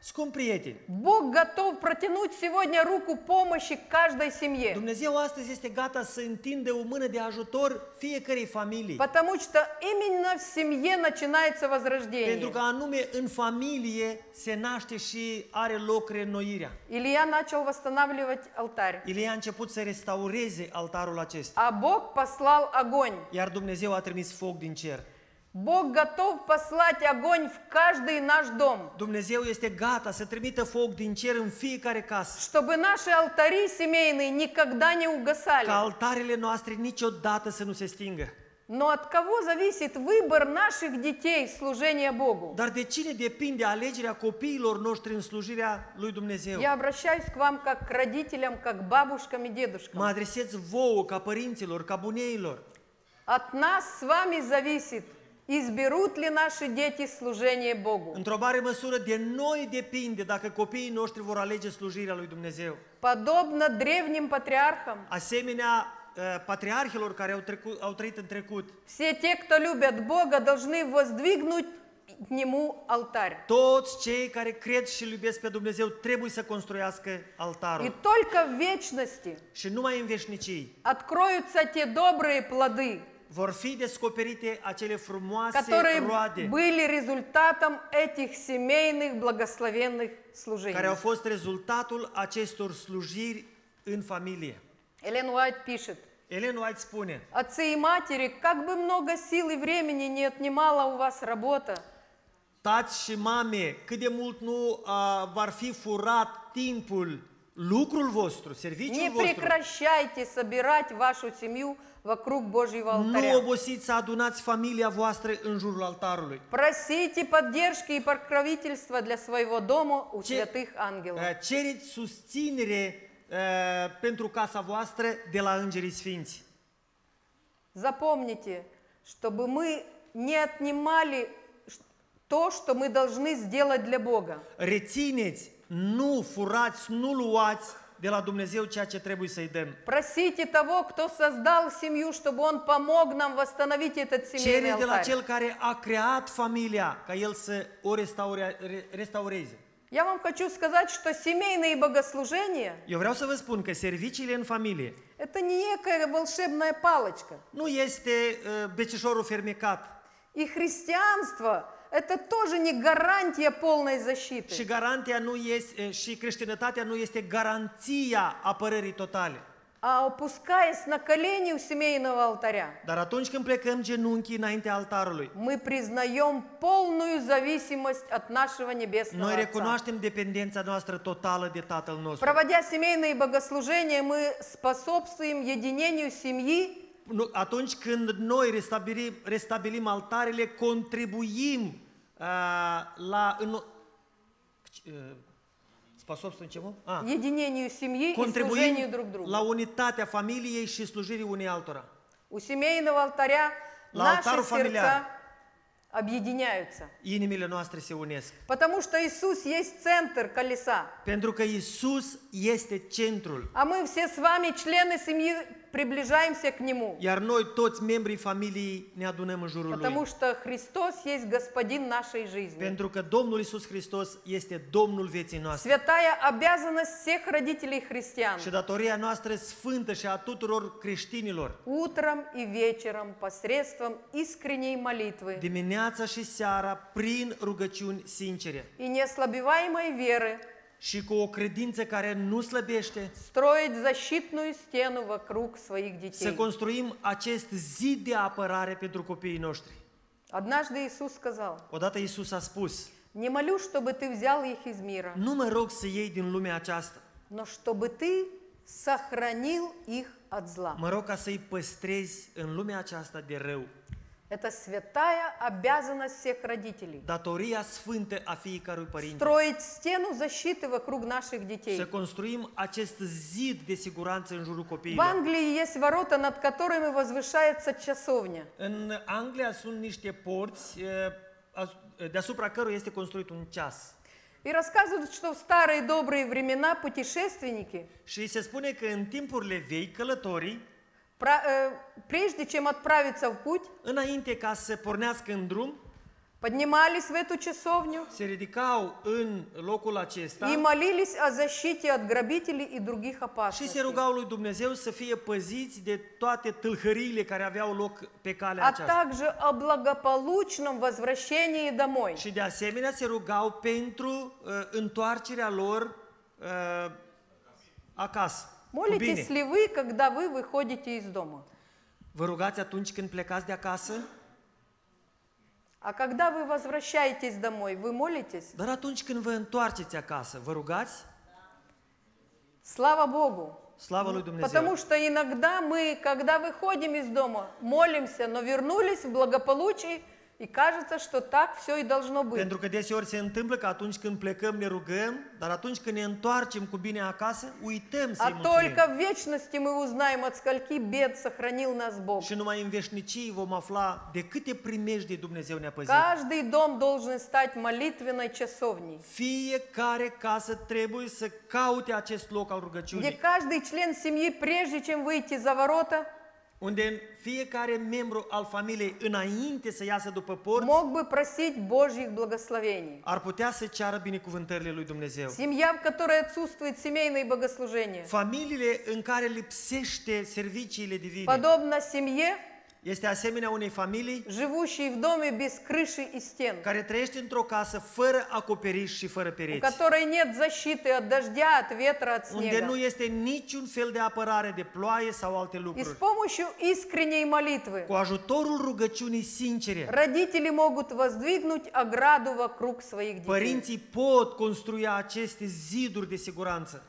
Scump prieteni, Бог готов протянуть сегодня руку помощи каждой семье. Dumnezeu astăzi este gata să întindă o mână de ajutor fiecărei familii. Потому что именно в семье начинается Pentru возрождение. că anume în familie se naște și are loc reînnoirea. Илья начал восстанавливать алтарь, Ilie a început să restaureze altarul acesta, а Бог послал огонь. iar Dumnezeu a trimis foc din cer. Бог готов послать огонь в каждый наш дом, Dumnezeu este gata să trimită foc din cer în fiecare casă, чтобы наши алтари семейные никогда не ca угасали. altarele noastre niciodată să nu se stingă. Но от кого зависит выбор наших детей в служение Богу? Dar de cine depinde alegerea copiilor noștri în slujirea lui Dumnezeu? Я обращаюсь к вам как к родителям, как к бабушкам и Mă дедушкам. adresez vouă, ca părinților, ca buneilor. От нас с вами зависит, изберут ли наши дети служение Богу. Într-o mare măsură de noi depinde dacă copiii noștri vor alege slujirea lui Dumnezeu. Подобно древним патриархам, Asemenea, patriarhilor care au, trecut, au trăit în trecut, все те, кто любят Бога, должны воздвигнуть к Нему алтарь. toți cei care cred și îl iubesc pe Dumnezeu trebuie să construiască И altarul. только в вечности Și numai în veșnicii откроются те добрые плоды, vor fi descoperite acele frumoase которые roade были результатом этих семейных благословенных care служений. au fost rezultatul acestor slujiri în familie. Элен Уайт пишет: Ellen White spune: отцы и матери, как бы много сил и времени не отнимала у вас работа, tați și mame, cât de mult nu a, v-ar fi furat timpul, lucrul vostru, serviciul не vostru, прекращайте собирать вашу семью вокруг Божьего nu алтаря. obosiți să adunați familia voastră în jurul altarului. Просите поддержки и покровительства для своего дома у Ce- святых ангелов. Cereți susținere uh, pentru casa voastră de la îngerii sfinți. Запомните, чтобы мы не отнимали ш- то, что мы должны сделать для Бога. Rețineți, nu furați, nu luați de la Dumnezeu ceea ce trebuie să-i dăm. Просите того, кто создал семью, чтобы он помог нам восстановить этот семейный Cereți de la алтарь. Cel care a creat familia ca El să o restaure, re- restaureze. Я вам хочу сказать, что семейные богослужения Eu vreau să vă spun că serviciile în familie – это не некая волшебная палочка. nu este uh, bețișorul fermecat И христианство – это тоже не гарантия полной și защиты. garantia nu este, uh, și creștinătatea nu este garanția apărării totale. А опускаясь на колени у семейного алтаря, Dar atunci când plecăm genunchii înaintea altarului, мы признаем полную зависимость от нашего Небесного noi Отца. recunoaștem dependența noastră totală de Tatăl nostru. Проводя семейные богослужения, мы способствуем единению семьи, Nu- Atunci când noi restabilim, restabilim altarele, contribuim uh, la... În, uh, spasobствуем чему? А, единению семьи и contribuim служению друг другу. la unitatea familiei și slujirii unei altora. У семейного алтаря La наши altarul familiar. сердца объединяются. Inimile noastre se unesc. Потому что Иисус есть центр колеса. Pentru că Isus este centrul. А мы все с вами, члены семьи, приближаемся к Нему. Iar noi, toți membrii familiei, ne adunăm în jurul Потому Lui. что Христос есть Господин нашей жизни. Pentru că Domnul Isus Hristos este Domnul vieții noastre. Святая обязанность всех родителей христиан Și datoria noastră sfântă și a tuturor creștinilor, утром и вечером посредством искренней молитвы dimineața și seara, prin rugăciuni sincere и неослабеваемой веры și cu o credință care nu slăbește, строить защитную стену вокруг своих să детей. construim acest zid de apărare pentru copiii noștri. Однажды Иисус сказал: Odată Isus a spus: не молю, чтобы ты взял их из мира, nu mă rog să iei din lumea aceasta, но чтобы ты сохранил их от зла. mă rog ca să-i păstrezi în lumea aceasta de rău. Это святая обязанность всех родителей. Datoria sfântă a fiecărui părinte. Строить стену защиты вокруг наших Să детей. construim acest zid de siguranță în jurul В copiilor. Англии есть ворота, над которыми возвышается часовня. În Anglia sunt niște porți eh, as- deasupra căruia este construit un ceas. И рассказывают, что в старые добрые времена путешественники, Și se spune că în timpurile vechi, călătorii, про- э, прежде чем отправиться в путь, înainte ca să pornească în drum, поднимались в эту часовню se ridicau în locul acesta и молились о защите от грабителей и других și se опасностей. rugau lui Dumnezeu să fie păziți de toate tâlhăriile care aveau loc pe calea А aceasta. также о благополучном возвращении домой. Și de asemenea se rugau pentru uh, întoarcerea lor uh, acasă, cu Молитесь bine. ли вы, когда вы выходите из дома? Vă rugați atunci când plecați de acasă? А когда вы возвращаетесь домой, вы молитесь? Dar atunci când vă întoarceți acasă, vă rugați? Слава Богу! Slavă lui Dumnezeu! Потому что иногда мы, когда выходим из дома, молимся, но вернулись в благополучии, и кажется, что так все и должно быть. Pentru că deseori se întâmplă că atunci când plecăm ne rugăm, dar atunci când ne întoarcem cu bine acasă, uităm să-i А mulțumim. только в вечности мы узнаем, от скольки бед сохранил нас Бог. Și numai în veșnicii vom afla de câte primejdii Dumnezeu ne-a păzit. Каждый дом должен стать молитвенной часовней, Fiecare casă trebuie să caute acest loc al где rugăciunii, каждый член семьи, прежде чем выйти за ворота, unde fiecare membru al familiei, înainte să iasă după porți, мог бы просить Божьих благословений. ar putea să ceară binecuvântările lui Dumnezeu. Семья, в которой отсутствует семейное богослужение, Familiile în care lipsește serviciile divine, подобно семье, este asemenea unei familii живущей в доме без крыши и стен, care trăiește într-o casă fără acoperiș și fără у pereți, которой нет защиты от дождя, от ветра, от unde nu снега. este niciun fel de apărare de ploaie sau alte И с lucruri. помощью искренней молитвы Cu ajutorul rugăciunii sincere, родители могут воздвигнуть ограду вокруг своих детей. părinții pot construi aceste ziduri de siguranță.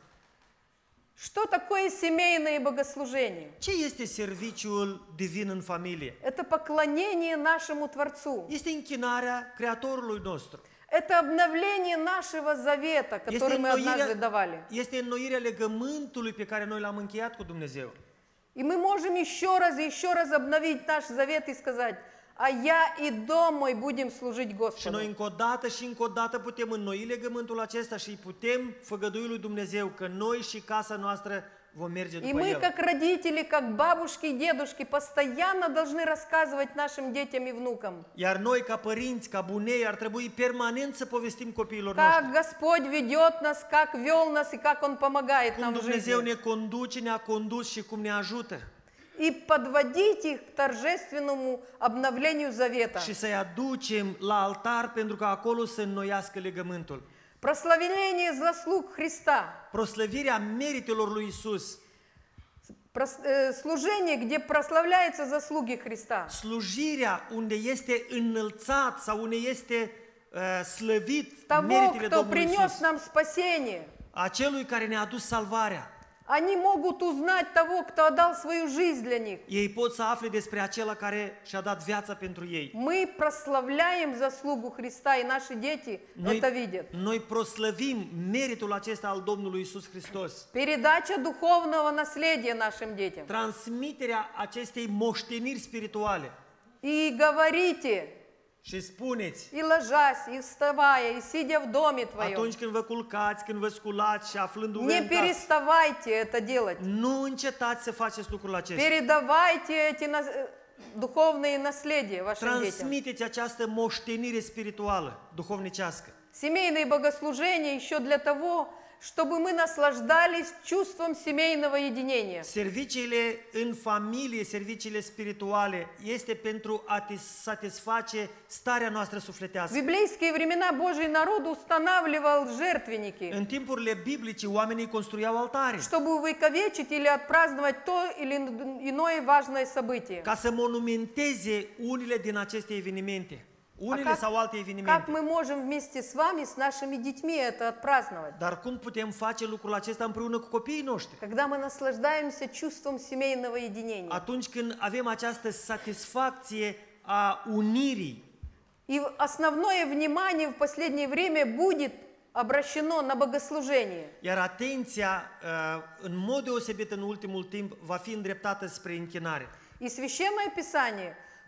Что такое семейное богослужение? Ce este serviciul divin în familie? Это поклонение нашему Творцу. Este închinarea Creatorului nostru. Это обновление нашего завета, Este который мы однажды înnoirea, давали. este înnoirea legământului pe care noi l-am încheiat cu Dumnezeu. И мы можем еще раз и еще раз обновить наш завет и сказать: а я и дом мой будем служить Și Господу. noi încă o dată și încă o dată putem înnoi legământul acesta și putem făgădui lui Dumnezeu că noi și casa noastră vom merge И după мы, El. как родители, как бабушки и дедушки, постоянно должны рассказывать нашим детям и внукам, Iar noi, ca părinți, ca bunei, ar trebui permanent să povestim copiilor как noștri Господь ведет нас, как вел нас и как Он помогает cum нам в Dumnezeu жизни. ne conduce, ne-a condus și cum ne ajută. И подводить их к торжественному обновлению завета. Și să-i aducem la altar pentru că acolo să înnoiască legământul. Прославление заслуг Христа. Proslăvirea meritelor lui Isus, Прос- э, Служение, где прославляются заслуги Христа. slujirea unde este înălțat sau unde este uh, slăvit Того, meritele кто Domnului принес Isus, нам спасение. a celui care ne-a adus salvarea. Они могут узнать того, кто отдал свою жизнь для них. Ei pot să afle despre acela care și-a dat viața pentru ei. Мы прославляем заслугу Христа, и наши дети Noi, это видят. noi proslăvim meritul acesta al Domnului Isus Hristos. Передача духовного наследия нашим детям. Transmiterea acestei moșteniri spirituale. И говорите, Și spuneți, и ложась, и вставая, и сидя в доме твоем, atunci când vă culcați, când vă sculați și aflându-vă не în casă, переставайте это делать. nu încetați să faceți lucrul acesta. Передавайте эти нас- э, духовные наследия вашим детям. Transmiteți această moștenire spirituală, duhovnicească. Семейные богослужения еще для того, чтобы мы наслаждались чувством семейного единения. Serviciile în familie, serviciile spirituale, este pentru a te satisface starea noastră В sufletească. библейские времена Божий народ устанавливал жертвенники, În timpurile biblice, oamenii construiau altare чтобы увековечить или отпраздновать то или иное важное событие. ca să monumenteze unele din aceste evenimente, unele как- sau alte Как evenimente. мы можем вместе с вами, с нашими детьми это отпраздновать? Dar cum putem face lucrul acesta împreună cu copiii noștri? Когда мы наслаждаемся чувством семейного единения. Atunci când avem această satisfacție a unirii. И основное внимание в последнее время будет обращено на богослужение. Iar atenția, uh, în mod deosebit în ultimul timp, va fi îndreptată spre închinare. И Священное Писание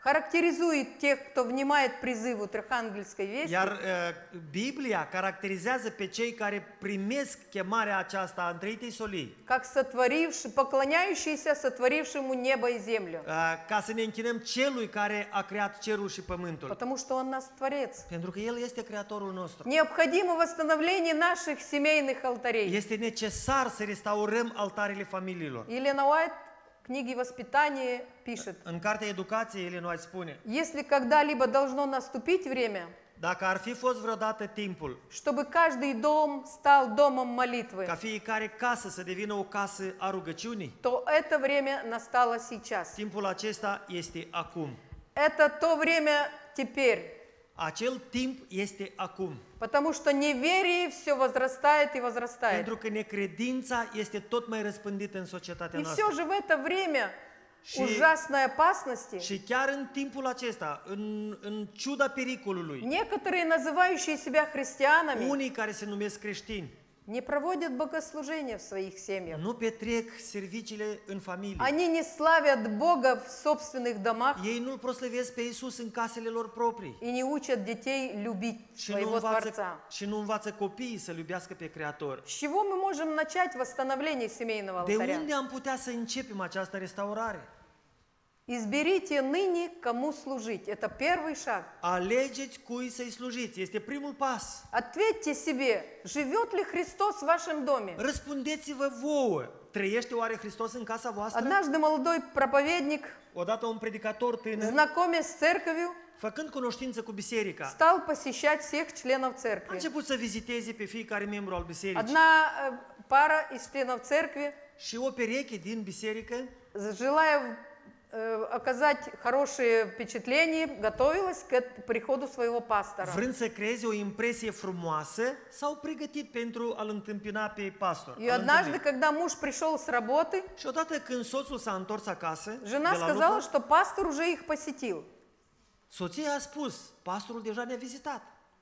характеризует тех, кто внимает призыву Трехангельской вести, Iar uh, Biblia caracterizează pe cei care primesc chemarea aceasta a întreitei solii, как сотворивший, поклоняющийся сотворившему небо и землю. uh, ca să ne închinăm celui care a creat cerul și pământul. Потому что Он нас Творец. Pentru că El este creatorul nostru. Необходимо восстановление наших семейных алтарей. Este necesar să restaurăm altarele familiilor. Елена Уайт в книге «Воспитание» пишет, În cartea Educației, Ellen White spune, если когда-либо должно наступить время, dacă ar fi fost vreodată timpul чтобы каждый дом стал домом молитвы, ca fiecare casă să devină o casă a rugăciunii, то это время настало сейчас. timpul acesta este acum. Это то время теперь, Acel timp este acum. потому что неверие все возрастает и возрастает. Pentru că necredința este tot mai răspândită în societatea И все noastră. же в это время Și- ужасной опасности Și chiar în timpul acesta, în, în ciuda pericolului, некоторые, называющие себя христианами, unii care se numesc creștini не проводят богослужения в своих семьях. nu petrec serviciile în familie. Они не славят Бога в собственных домах Ei nu-L proslăvesc pe Iisus în casele lor proprii. и не учат детей любить Și nu, своего învață, Творца. și nu învață copiii să-L iubească pe Creator. С чего мы можем начать восстановление семейного De алтаря? unde am putea să începem această restaurare? Изберите ныне, кому служить. Это первый шаг. Alegeți cui să-i slujiți. Este primul pas. Ответьте себе, живет ли Христос в вашем доме? Răspundeți-vă vouă. Trăiește oare Hristos în casa voastră? Однажды молодой проповедник, Odată un predicator tânăr, знакомясь с церковью, făcând cunoștință cu biserica, стал посещать всех членов a церкви. început să viziteze pe fiecare membru al bisericii. Одна э, пара из членов церкви, Și o pereche din biserică, желая э, оказать хорошее впечатление, готовилась к эт- приходу своего пастора. vrând să creeze o impresie frumoasă, s-au pregătit pentru a-l întâmpina pe pastor. И a-l однажды, întâlni. когда муж пришел с работы, Și odată când soțul s-a întors acasă, жена de la сказала, lucru, что пастор уже их посетил. soția a spus, pastorul deja ne-a vizitat.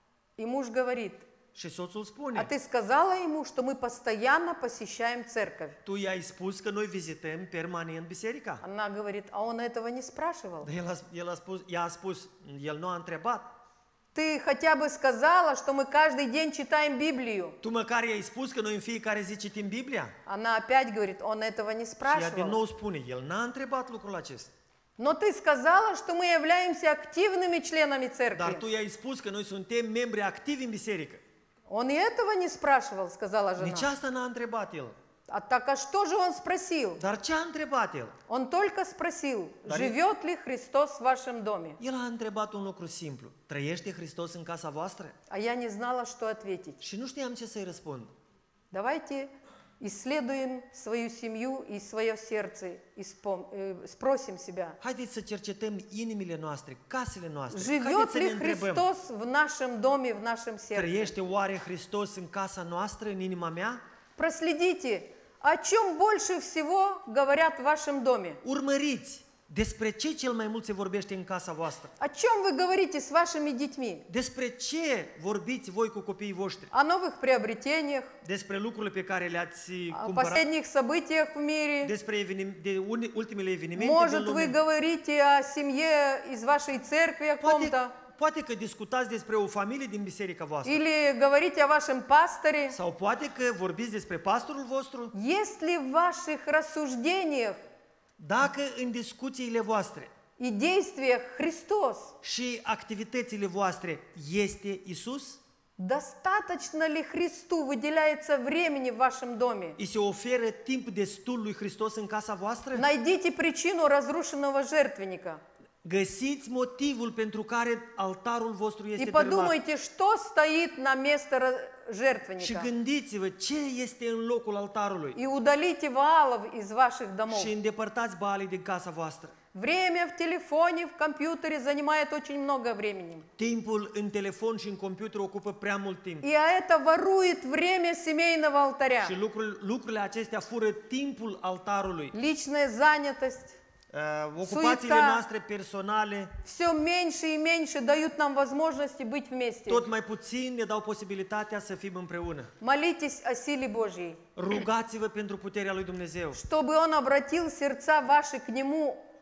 И муж говорит, Și soțul а spune, ты сказала ему, что мы постоянно посещаем церковь? tu i-ai spus că noi vizităm permanent biserica. Она говорит, а он этого не спрашивал. Dar el a, el a spus, ea a spus, el nu a întrebat. Ты хотя бы сказала, что мы каждый день читаем Библию. Tu măcar i-ai spus că noi în fiecare zi citim Biblia? Она опять говорит, он этого не Și ea din спрашивал. nou spune, el n-a întrebat lucrul acesta. Но ты сказала, что мы являемся активными членами Dar церкви. tu i-ai spus că noi suntem membri activi în biserică. Он и этого не спрашивал, сказала Nici жена. asta n-a întrebat el. А так а что же он спросил? Dar ce a întrebat el? Он только спросил, Dar- живет ли Христос в вашем доме? El a întrebat un lucru simplu. Trăiește Hristos în casa voastră? А я не знала, что ответить. Și nu știam ce să-i răspund. Давайте исследуем свою семью и свое сердце, и спом- э, спросим себя, Haideți să cercetăm inimile noastre, casele noastre. живет Haideți să ne ли întrebăm. Христос в нашем доме, в нашем сердце? Trăiește oare Hristos în casa noastră, în inima mea? Проследите, о чем больше всего говорят в вашем доме? Urmăriți despre ce cel mai mult se vorbește în casa voastră. О чем вы говорите с вашими детьми? Despre ce vorbiți voi cu copiii voștri? О новых приобретениях, Despre lucrurile pe care le-ați о cumpărat? последних событиях в мире? Despre evenim- de uni- ultimele evenimente din Может, вы lume? говорите о семье из вашей церкви, о Poate, ком-то? poate că discutați despre o familie din biserica voastră. Или говорите о вашем пасторе? Sau poate că vorbiți despre pastorul vostru. Есть ли в ваших рассуждениях Dacă în discuțiile voastre и действиях Христос, și activitățile voastre este Isus, достаточно ли Христу выделяется времени в вашем доме? îi se oferă timp destul lui Hristos în casa voastră? Найдите причину разрушенного жертвенника Găsiți motivul pentru care altarul vostru и este dărâmat. подумайте, что стоит на место ра- Și жертвенника. gândiți-vă ce este în locul altarului. И удалите Ваалов из ваших домов. Și îndepărtați Baalii din casa voastră. Время в телефоне, в компьютере занимает очень много времени. Timpul în telefon și în computer ocupă prea mult timp. И это ворует время семейного алтаря. Și lucrurile, lucrurile acestea fură timpul altarului. Личная занятость. Uh, ocupațiile Suita. noastre personale, Все меньше и меньше дают нам возможности быть вместе. tot mai puțin ne dau posibilitatea să fim împreună. Молитесь о силе Божьей, Rugați-vă pentru puterea lui Dumnezeu, чтобы Он обратил сердца ваши к Нему,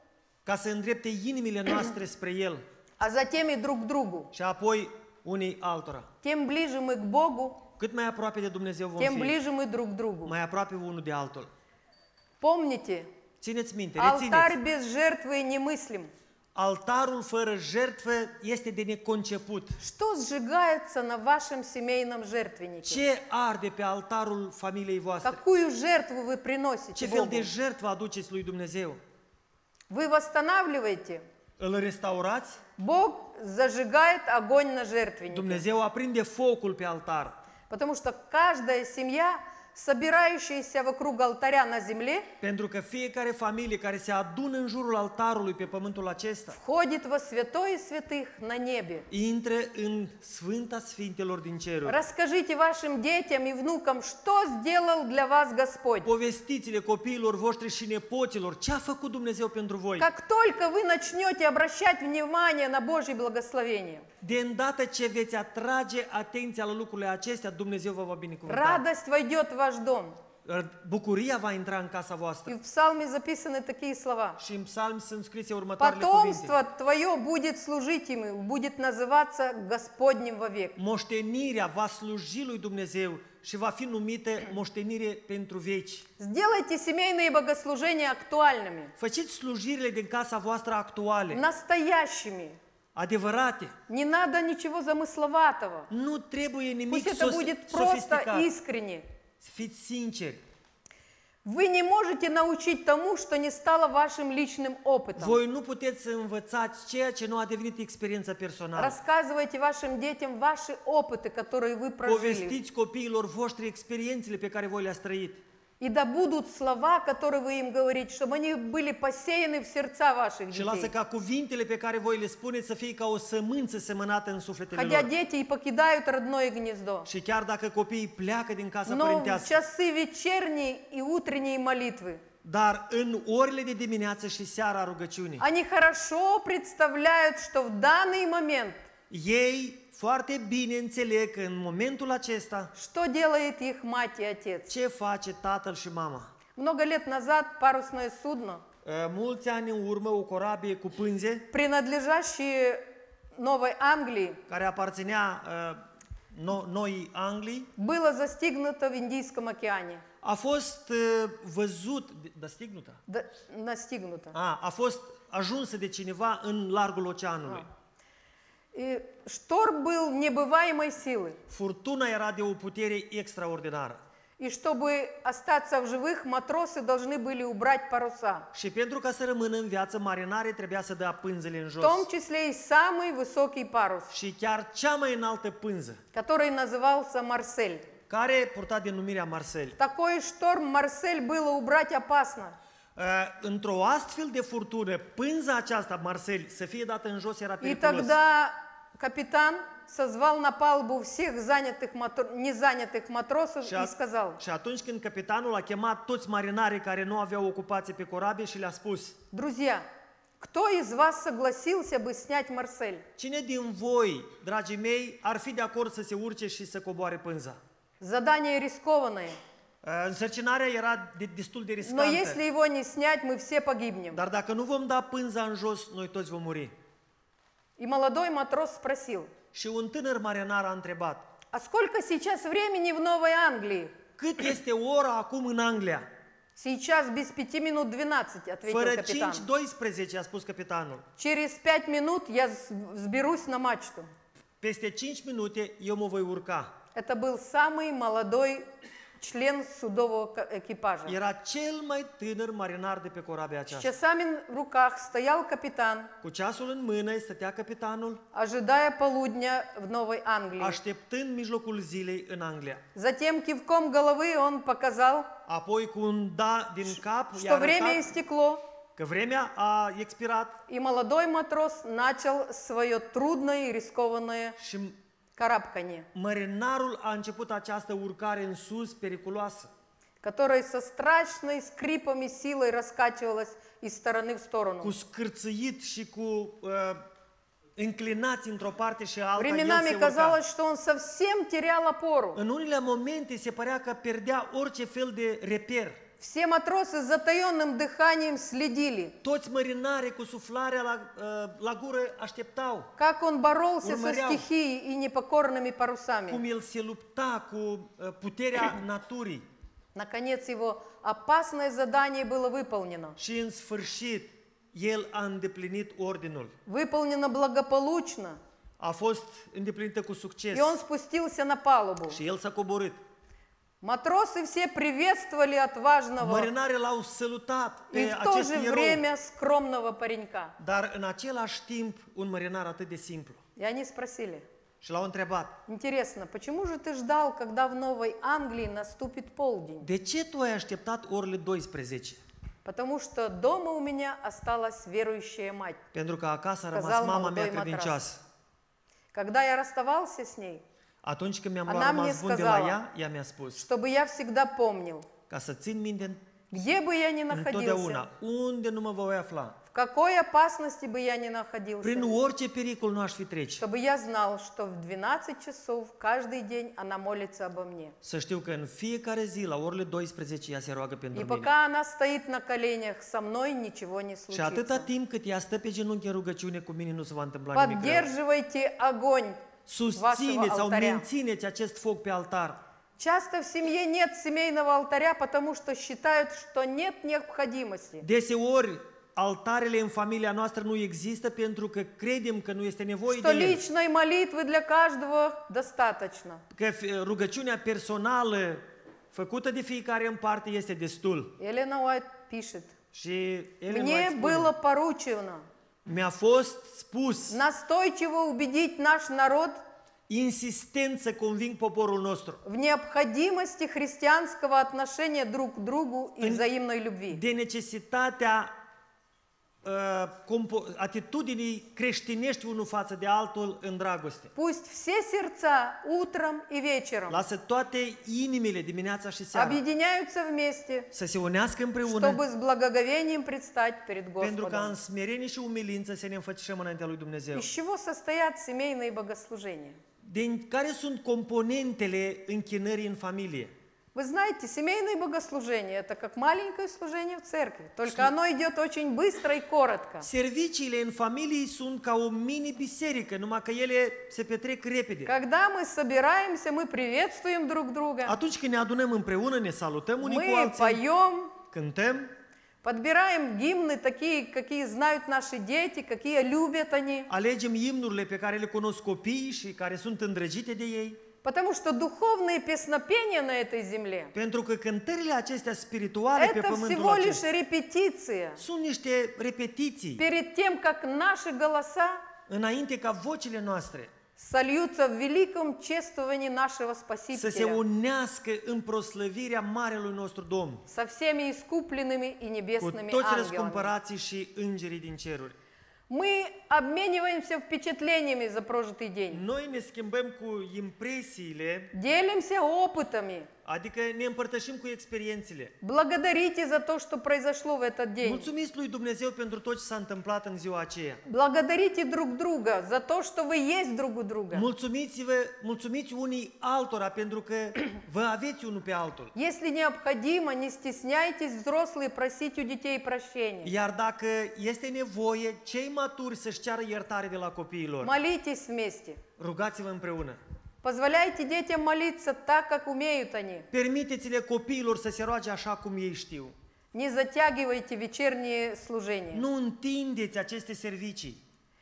ca să îndrepte inimile noastre spre El а затем и друг к другу. și apoi unii altora. Тем ближе мы к Богу, Cât mai aproape de Dumnezeu vom тем fi, ближе мы друг к другу. mai aproape unul de altul. Помните, Țineți minte, алтарь rețineți, без жертвы немыслим. altarul fără jertfă este de neconceput. Что сжигается на вашем семейном жертвеннике? Ce arde pe altarul familiei voastre? Какую жертву вы приносите Ce fel Богу? de jertfă aduceți lui Dumnezeu? Вы восстанавливаете? Îl restaurați? Бог зажигает огонь на жертвеннике. Dumnezeu aprinde focul pe altar. Потому что каждая семья, собирающаяся вокруг алтаря на земле, Pentru că fiecare familie care se adună în jurul altarului pe pământul acesta входит во святое святых на небе. intră în Sfânta Sfintelor din ceruri. Расскажите вашим детям и внукам, что сделал для вас Господь. Povestiți-le copiilor voștri și nepoților ce a făcut Dumnezeu pentru voi. Как только вы начнете обращать внимание на Божье благословение, De îndată ce veți atrage atenția la lucrurile acestea, Dumnezeu vă va binecuvânta. радость войдет в ваш дом. Bucuria va intra în casa И voastră. в псалме записаны такие слова. Și în psalmi sunt scrise următoarele cuvinte. Потомство твое будет служить ему, будет называться Господним вовек. Moștenirea va sluji lui Dumnezeu și va fi numită moștenire pentru veci. Сделайте семейные богослужения актуальными, Faceți slujirile din casa voastră actuale, настоящими. adevărate. Не надо ничего замысловатого. Nu trebuie nimic Пусть это sos- будет просто sofisticat. искренне. Fiți sinceri. Вы не можете научить тому, что не стало вашим личным опытом. Voi nu puteți să învățați ceea ce nu a devenit experiența personală. Рассказывайте вашим детям ваши опыты, которые вы прожили. Povestiți copiilor voștri experiențele pe care voi le-ați trăit. И да будут слова, которые вы им говорите, чтобы они были посеяны в сердца ваших Și lasă детей. ca cuvintele pe care voi le spuneți să fie ca o sămânță semănată în sufletele Хотя lor. дети и покидают родное гнездо. Și chiar dacă copiii pleacă din casa Но в părintească, часы вечерней и утренней молитвы dar în orele de dimineață și seara a rugăciunii, они хорошо представляют, что в данный момент, ei foarte bine înțeleg că în momentul acesta что делает их мать и отец. ce face tatăl și mama. Много лет назад парусное судно, Uh, Mulți ani în urmă, o corabie cu pânze принадлежащее Новой Англии, care aparținea uh, no, Noii Anglii, было застигнуто в Индийском океане. a fost uh, văzut, достигнуtă? Да, настигнуто. A, a fost ajunsă de cineva în largul oceanului. И шторм был небываемой силы. Furtuna era de o putere extraordinară. И чтобы остаться в живых, матросы должны были убрать паруса. Și pentru ca să rămână în viață, marinarii trebuia să dea pânzele în В jos. том числе и самый высокий парус, Și chiar cea mai înaltă pânză, который назывался Марсель. care purta denumirea Marcel. Такой шторм Марсель было убрать опасно. Uh, Într-o astfel de furtună, pânza aceasta, Marcel, să fie dată în jos era И periculos. тогда капитан созвал на палубу всех занятых матро... незанятых матросов Și, и a- сказал: și atunci când capitanul a chemat toți marinarii care nu aveau ocupație pe corabie și le-a spus: друзья, кто из вас согласился бы снять Марсель? cine din voi, dragii mei, ar fi de acord să se urce și să coboare pânza? Задание рискованное. Uh, Însărcinarea era de, destul de Но riscantă. если его не снять, мы все погибнем. Dar dacă nu vom da pânza în jos, noi toți vom muri. И молодой матрос спросил: Și un tânăr marinar a întrebat: а сколько сейчас времени в Новой Англии? cât este ora acum în Anglia? Сейчас без пяти минут двенадцать, ответил Fără капитан. cinci doisprezece, a spus capitanul. Через пять минут я с- взберусь на мачту. Peste cinci minute eu mă voi urca. Это был самый молодой член судового ка- экипажа. Era cel mai tânăr marinar de pe corabia С aceasta. часами в руках стоял капитан, Cu ceasul în mână stătea capitanul, ожидая полудня в Новой Англии. așteptând mijlocul zilei în Anglia. Затем кивком головы он показал, Apoi cu un da din cap i-a что время arătat истекло, că vremea a expirat и молодой матрос начал свое трудное и рискованное și карабканье, marinarul a început această urcare în sus periculoasă, которое со страшной скрипом и силой раскачивалось из стороны в сторону. cu scârțâit și cu uh, înclinați într-o parte și alta, el Временами se urca. казалось, что он совсем терял опору. În unele momente se părea că pierdea orice fel de reper. Все матросы с затаенным дыханием следили, Toți mărinarii cu suflarea la, uh, la gură așteptau как он боролся со Урмарял. стихией и непокорными парусами. cum el se lupta cu uh, puterea naturii. Наконец его опасное задание было выполнено. Și în sfârșit, el a îndeplinit ordinul. Выполнено благополучно. A fost îndeplinită cu succes. И он спустился на палубу. Și el s-a coborât. Матросы все приветствовали отважного Marinarii l-au salutat и pe в то acest же erou. время скромного паренька. Dar în același timp, un marinar atât de simplu. И они спросили: Și l-au întrebat, интересно, почему же ты ждал, когда в Новой Англии наступит полдень? de ce tu ai așteptat orele douăsprezece? Потому что дома у меня осталась верующая мать. Pentru că acasă a rămas Сказал mama mea молодой credincioasă. матрос. Когда я расставался с ней, Atunci când mi-am Она luat мне rămas bun de la сказала, ea, ea mi-a spus, чтобы я всегда помнил, ca să țin minte где бы я ни находился, întotdeauna, unde nu mă voi afla, в какой опасности бы я ни prin находился, orice pericol nu aș fi trece, чтобы я знал, что в двенадцать часов каждый день она молится обо мне. să știu că în fiecare zi, la orele douăsprezece, ea se roagă И pentru mine. пока она стоит на коленях со мной, ничего не Și atâta случится. timp cât ea stă pe genunchi în rugăciune, cu mine nu se va întâmpla nimic rău. Поддерживайте огонь. Susțineți sau алтаря. mențineți acest foc pe altar. Часто в семье нет семейного алтаря, потому что считают, что нет необходимости. Deseori, altarele în familia noastră nu există pentru că credem că nu este nevoie Что de ele. личной молитвы для каждого достаточно. Că f- rugăciunea personală făcută de fiecare în parte este destul. Елена Уайт пишет: Și Ellen «Мне White spune, было поручено mi-a fost spus настойчиво убедить наш народ insistent să conving poporul nostru в необходимости христианского отношения друг к другу и взаимной любви». de necesitatea uh, compo- atitudinii creștinești unul față de altul în dragoste. Пусть все сердца утром и вечером Lasă toate inimile dimineața și seara объединяются вместе, să se unească împreună чтобы с благоговением предстать перед pentru ca în Господом. smerenie și umilință să ne înfățișăm înaintea lui Dumnezeu. Из чего состоят семейные богослужения? Din care sunt componentele închinării în familie? Вы знаете, семейные bогослужения – это как маленькое служение в церкви, только оно идет очень bыстро и коротко. Serviciile în familie sunt ca o mini-biserică, numai că ele se petrec repede. Когда мы собираемся, мы приветствуем друг друга, Atunci când ne adunăm împreună, ne salutăm unii cu мы alții, поем, cântăm, подбираем гимны такие, какие знают наши дети, какие любят они. alegem imnurile pe care le cunosc copiii și care sunt îndrăgite de ei, Потому что духовные песнопения на этой земле pentru că cântările acestea spirituale pe – это pământul всего лишь acesta репетиция sunt niște repetiții перед тем, как наши голоса înainte ca vocile noastre сольются в великом чествовании нашего să se Спасителя unească în proslăvirea Marelui nostru Domn, со всеми искупленными и cu небесными toți ангелами. răscumpărații și îngerii din ceruri. Мы обмениваемся впечатлениями за прожитый день, Noi ne schimbăm cu impresiile, делимся опытами. adică ne împărtășim cu experiențele. Благодарите за то, что произошло в этот день. Mulțumiți lui Dumnezeu pentru tot ce s-a întâmplat în ziua aceea. Благодарите друг друга за то, что вы есть друг у друга. Mulțumiți-vă, mulțumiți unii altora pentru că vă aveți unul pe altul. Если необходимо, не стесняйтесь, взрослые, просить у детей прощения. Iar dacă este nevoie, cei maturi să-și ceară iertare de la copiilor. Молитесь вместе. Rugați-vă împreună. Позволяйте детям молиться так, как умеют они. Permiteți-le copiilor să se roage așa cum ei știu. Не затягивайте вечерние служения. Nu întindeți aceste servicii.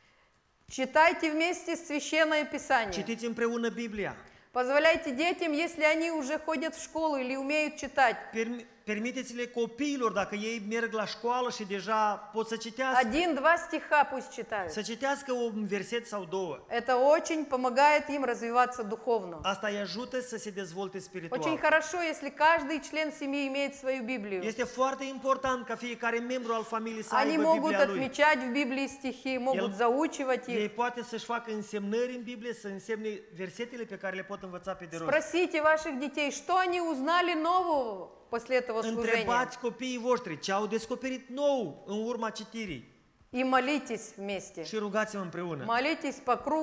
Читайте вместе Священное Писание. Citiți împreună Biblia. Позволяйте детям, если они уже ходят в школу или умеют читать, Permi- Permiteți-le copiilor, dacă ei merg la școală și deja pot să citească, один-два стиха пусть читают. să citească un verset sau două. Это очень помогает им развиваться духовно. Asta îi ajută să se dezvolte Очень spiritual. хорошо, если каждый член семьи имеет свою Библию. Este foarte important ca fiecare membru al familiei să Они aibă могут Biblia lui. отмечать в Библии стихи, могут заучивать Ei их. poate să-și facă însemnări în Biblie, să însemne versetele pe care le pot învăța pe de rost. Спросите ваших детей, что они узнали нового после этого служения. Întrebați copiii voștri ce au descoperit nou în urma citirii И молитесь вместе. și rugați-vă împreună. Молитесь по кругу.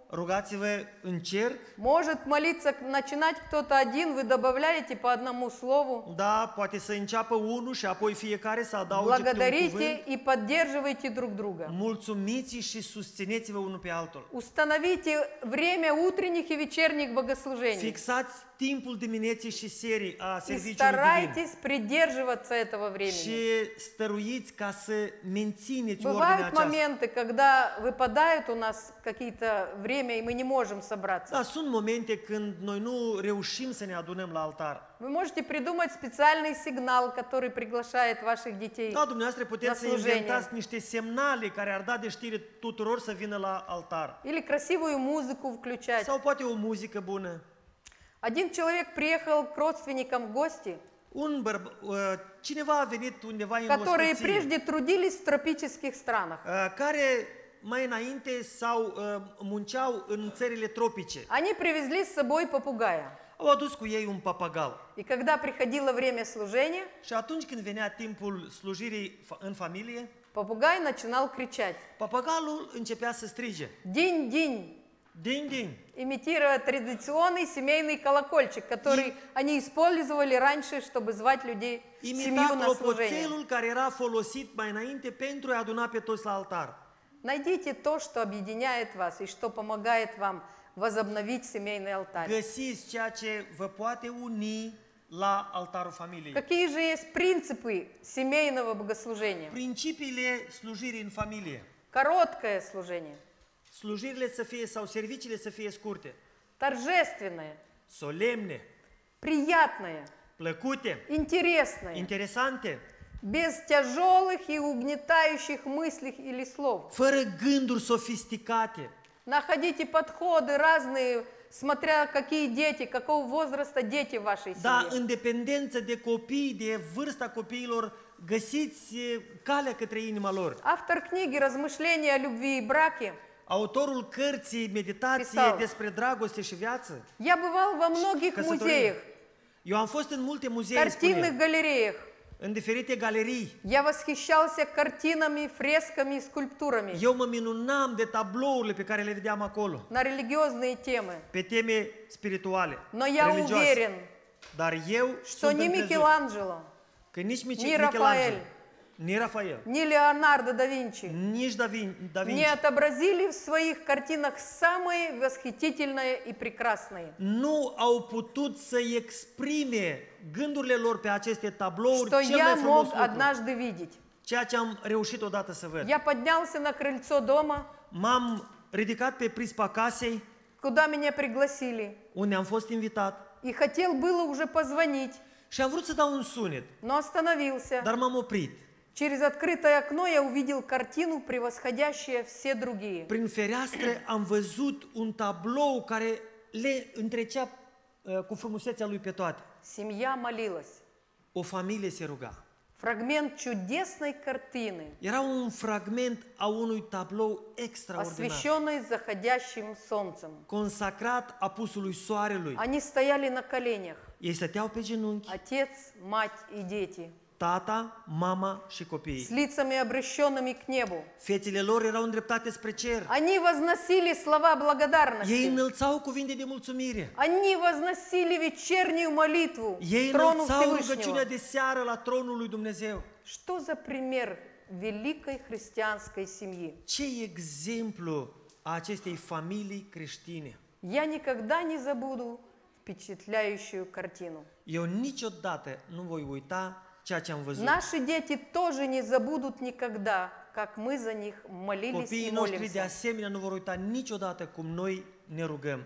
rugați-vă în cerc. Может молиться, начинать кто-то один, вы добавляете по одному слову. Da, poate să înceapă unul și apoi fiecare să adauge câte un Благодарите cuvânt. и поддерживайте друг друга. Mulțumiți și susțineți-vă unul pe altul. Установите время утренних и вечерних богослужений. Fixați timpul dimineții și serii a И serviciului divin. старайтесь придерживаться этого времени. Și stăruiți ca să mențineți ordinea Бывают aceasta. моменты, когда выпадают у нас какие-то время, и мы не можем собраться. Da, sunt momente când noi nu reușim să ne adunăm la altar. Вы можете придумать специальный сигнал, который приглашает ваших детей. Da, dumneavoastră puteți să La slujenie. inventați niște semnale care ar da de știre tuturor să vină la altar. Или красивую музыку включать. Sau poate o muzică bună. Один человек приехал к родственникам в гости, Un bărb, uh, cineva a venit undeva în которые ospăție, прежде трудились в тропических странах. uh, care mai înainte sau uh, munceau în țările tropice. Они привезли с собой попугая. Au adus cu ei un papagal. И когда приходило время служения, Și atunci când venea timpul slujirii fa- în familie, попугай начинал кричать. papagalul începea să strige. Динь-динь, Din, din. имитируя традиционный семейный колокольчик, который они использовали раньше, чтобы звать людей в семью Imita на служение. clopoțelul care era folosit mai înainte pentru a aduna pe toți la altar. Найдите то, что объединяет вас и что помогает вам возобновить семейный алтарь. Găsiți ceea ce vă poate uni la altarul familiei. Какие же есть принципы семейного богослужения? Principiile slujirii în familie. Короткое служение, Slujirile să fie sau serviciile să fie scurte, торжественное, solemne, приятное, plăcute, интересное, interesante, без тяжелых и угнетающих мыслей или слов. fără gânduri sofisticate. Находите подходы разные, смотря какие дети, какого возраста дети в вашей Da, семье. în dependență de copii, de vârsta copiilor, găsiți eh, calea către inima lor. Автор книги «Размышления о любви и браке». Autorul cărții Meditație Pisau. despre dragoste și viață, Я бывал во многих căsătorie. музеях, Eu am fost în multe muzee, spune картинных el, галереях. în diferite galerii. Я восхищался картинами, фресками, скульптурами Eu mă minunam de tablourile pe care le vedeam acolo, на религиозные темы. pe teme spirituale, Но я religioase. уверен, Dar eu что sunt ни încrezut Микеланджело, că nici Mici- Ni Michelangelo, Rafael. ni Rafael, ни Леонардо да Винчи nici Da Vin- Da не Vinci отобразили в своих картинах самое восхитительное и прекрасное. nu au putut să exprime gândurile lor pe aceste tablouri Что cel я mai frumos мог lucru, однажды видеть. ceea ce am reușit odată să văd. Я поднялся на крыльцо дома, M-am ridicat pe prispa casei, куда меня пригласили, unde am fost invitat, и хотел было уже позвонить, și am vrut să dau un sunet, но остановился. dar m-am oprit. Через открытое окно я увидел картину, превосходящую все другие. Prin fereastră am văzut un tablou care le întrecea uh, cu frumusețea lui pe toate. Семья молилась. O familie se ruga. Фрагмент чудесной картины, Era un fragment a unui tablou extraordinar, освещенной заходящим солнцем. consacrat apusului soarelui. Они стояли на коленях, Ei stăteau pe genunchi, отец, мать и дети, tata, mama și с copiii. лицами обращенными к небу. Fețele lor erau îndreptate spre cer. Они возносили слова Ei благодарности. înălțau cuvinte de mulțumire. Они возносили вечернюю молитву Ei к трону înălțau Всевышнего. rugăciunea de seară la tronul lui Dumnezeu. Что за пример великой христианской семьи? Ce exemplu a acestei familii creștine! Я никогда не забуду впечатляющую картину. Eu niciodată nu voi uita ceea ce am văzut. Наши дети тоже не забудут никогда, как мы за них молились и Copiii noștri de молимся. asemenea nu vor uita niciodată cum noi ne rugăm.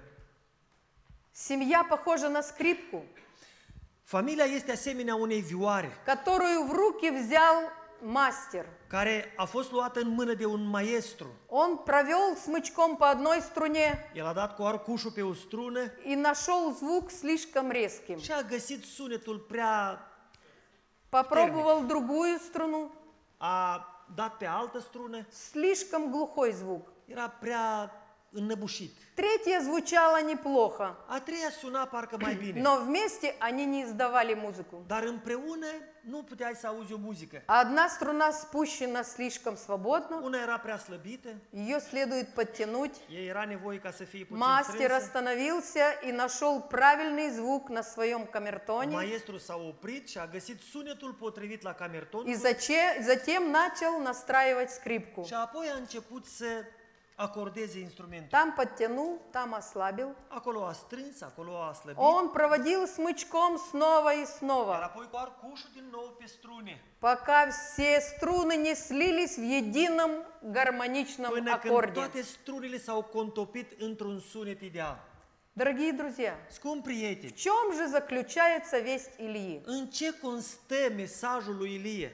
Семья похожа на скрипку, Familia este asemenea unei vioare которую в руки взял мастер. care a fost luată în mână de un maestru. Он провел смычком по одной струне El a dat cu arcușul pe o strună и нашел звук слишком резким. și a găsit sunetul prea... Попробовал другую струну, a dat pe altă strună, слишком глухой звук. era prea înnăbușit. Tretья звучала неплохо, A treia suna parcă mai bine. но вместе они не издавали музыку. Dar împreună nu puteai să auzi o muzică. Одна струна спущена слишком свободно, Una era prea slăbită, ее следует подтянуть. ei era nevoie ca să fie puțin Мастер strânsă. остановился и нашел правильный звук на своем камертоне. Maestru s-a oprit și a găsit sunetul potrivit la camerton И заче- затем начал настраивать скрипку. și apoi a început să acordeze instrumentul. Там подтянул, там ослабил. Acolo a strâns, acolo a slăbit, Он проводил смычком снова и iar снова, apoi cu arcușul din nou pe strune. пока все струны не слились в едином гармоничном Până când аккорде. toate strunile s-au contopit într-un sunet ideal. Дорогие друзья, Scumpi в prieteni, чем же заключается весть Ильи? în ce constă mesajul lui Ilie?